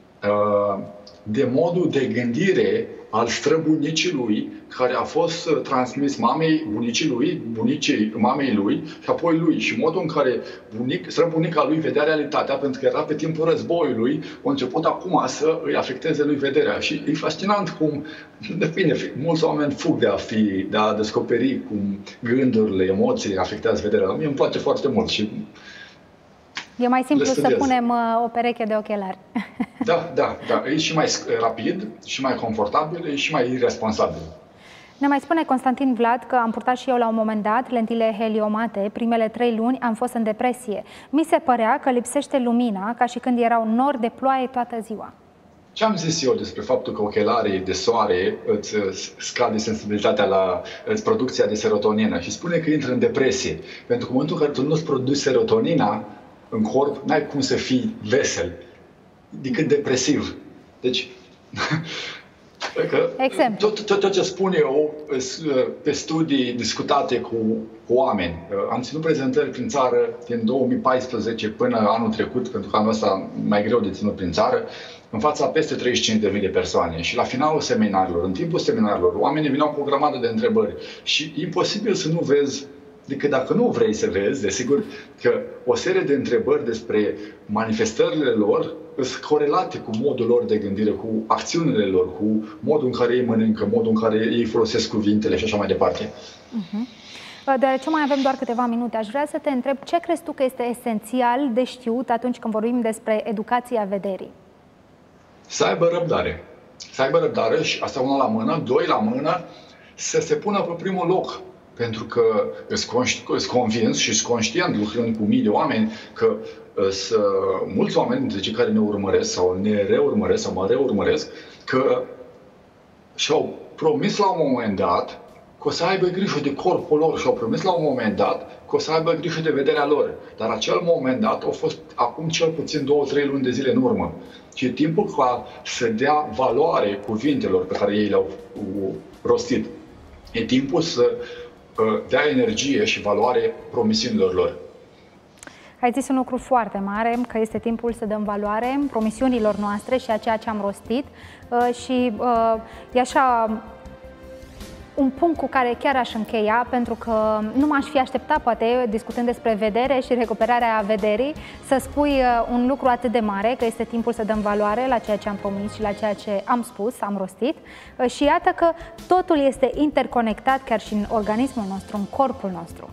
de modul de gândire al străbunicii lui, care a fost transmis mamei, bunicii lui, bunicii mamei lui și apoi lui. Și modul în care bunic, străbunica lui vedea realitatea, pentru că era pe timpul războiului, a început acum să îi afecteze lui vederea. Și e fascinant cum, de bine, mulți oameni fug de a fi, de a descoperi cum gândurile, emoțiile afectează vederea. Mie îmi place foarte mult și e mai simplu să punem uh, o pereche de ochelari. Da, da, da. E și mai rapid, și mai confortabil, e și mai irresponsabil. Ne mai spune Constantin Vlad că am purtat și eu la un moment dat lentile heliomate. Primele trei luni am fost în depresie. Mi se părea că lipsește lumina, ca și când erau nori de ploaie toată ziua. Ce am zis eu despre faptul că ochelarii de soare îți scade sensibilitatea la îți producția de serotonină și spune că intră în depresie. Pentru că în momentul în care tu nu-ți produci serotonina în corp, n-ai cum să fii vesel, decât depresiv. Deci, tot, tot, tot ce spun eu pe studii discutate cu, cu oameni. Am ținut prezentări prin țară din două mii paisprezece până anul trecut, pentru că anul ăsta mai greu de ținut prin țară, în fața peste treizeci și cinci de mii de persoane. Și la finalul seminarilor, în timpul seminarilor, oamenii vineau cu o grămadă de întrebări. Și e imposibil să nu vezi, decât dacă nu vrei să vezi, desigur, că o serie de întrebări despre manifestările lor sunt corelate cu modul lor de gândire, cu acțiunile lor, cu modul în care ei mănâncă, modul în care ei folosesc cuvintele și așa mai departe. Uh-huh. Deoarece mai avem doar câteva minute, aș vrea să te întreb ce crezi tu că este esențial de știut atunci când vorbim despre educația vederii? Să aibă răbdare. Să aibă răbdare și asta una la mână, doi la mână, să se pună pe primul loc. Pentru că sunt convins și sunt conștient, lucrând cu mii de oameni, că sunt mulți oameni dintre cei care ne urmăresc sau ne reurmăresc sau mă reurmăresc, că și-au promis la un moment dat că o să aibă grijă de corpul lor și-au promis la un moment dat că o să aibă grijă de vederea lor. Dar acel moment dat a fost acum cel puțin două, trei luni de zile în urmă. Și e timpul ca să dea valoare cuvintelor pe care ei le-au rostit. E timpul să dea energie și valoare promisiunilor lor. Ai zis un lucru foarte mare, că este timpul să dăm valoare promisiunilor noastre și a ceea ce am rostit și e așa un punct cu care chiar aș încheia, pentru că nu m-aș fi așteptat, poate, discutând despre vedere și recuperarea vederii, să spui un lucru atât de mare, că este timpul să dăm valoare la ceea ce am promis și la ceea ce am spus, am rostit. Și iată că totul este interconectat chiar și în organismul nostru, în corpul nostru.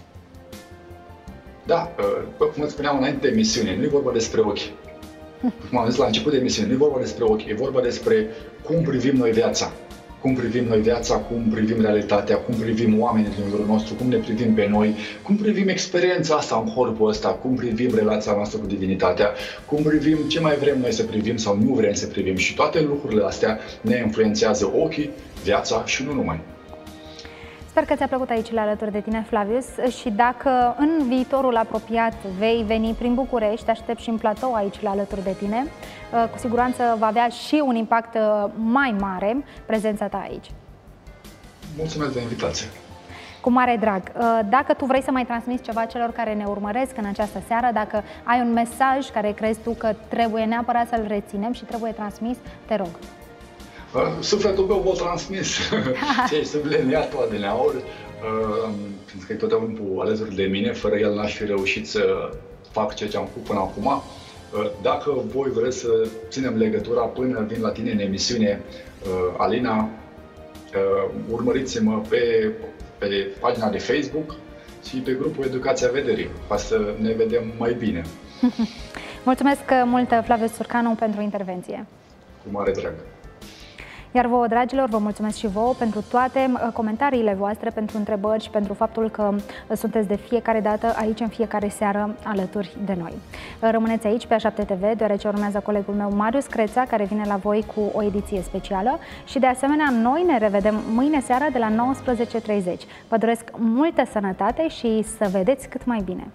Da, cum îți spuneam înainte de emisiune, nu e vorba despre ochi. Cum am zis la început de emisiune, nu e vorba despre ochi, e vorba despre cum privim noi viața. Cum privim noi viața, cum privim realitatea, cum privim oamenii din jurul nostru, cum ne privim pe noi, cum privim experiența asta în corpul ăsta, cum privim relația noastră cu divinitatea, cum privim ce mai vrem noi să privim sau nu vrem să privim. Și toate lucrurile astea ne influențează ochii, viața și nu numai. Sper că ți-a plăcut aici la alături de tine, Flavius, și dacă în viitorul apropiat vei veni prin București, te aștept și în platou aici la alături de tine, cu siguranță va avea și un impact mai mare prezența ta aici. Mulțumesc de invitație! Cu mare drag! Dacă tu vrei să mai transmiți ceva celor care ne urmăresc în această seară, dacă ai un mesaj care crezi tu că trebuie neapărat să-l reținem și trebuie transmis, te rog! Sufletul meu v-a transmis ce ai subliniat adineauri, pentru că e tot timpul alături de mine, fără el n-aș fi reușit să fac ceea ce am făcut până acum. Dacă voi vreți să ținem legătura până vin la tine în emisiune, Alina, urmăriți-mă pe, pe pagina de Facebook și pe grupul Educația Vederii, ca să ne vedem mai bine. Mulțumesc mult, Flavius Țurcanu, pentru intervenție. Cu mare drag. Iar vouă, dragilor, vă mulțumesc și vouă pentru toate comentariile voastre, pentru întrebări și pentru faptul că sunteți de fiecare dată aici, în fiecare seară, alături de noi. Rămâneți aici pe A șapte T V, deoarece urmează colegul meu Marius Creța, care vine la voi cu o ediție specială și, de asemenea, noi ne revedem mâine seara de la nouăsprezece și treizeci. Vă doresc multă sănătate și să vedeți cât mai bine!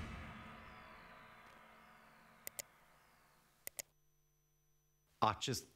Acest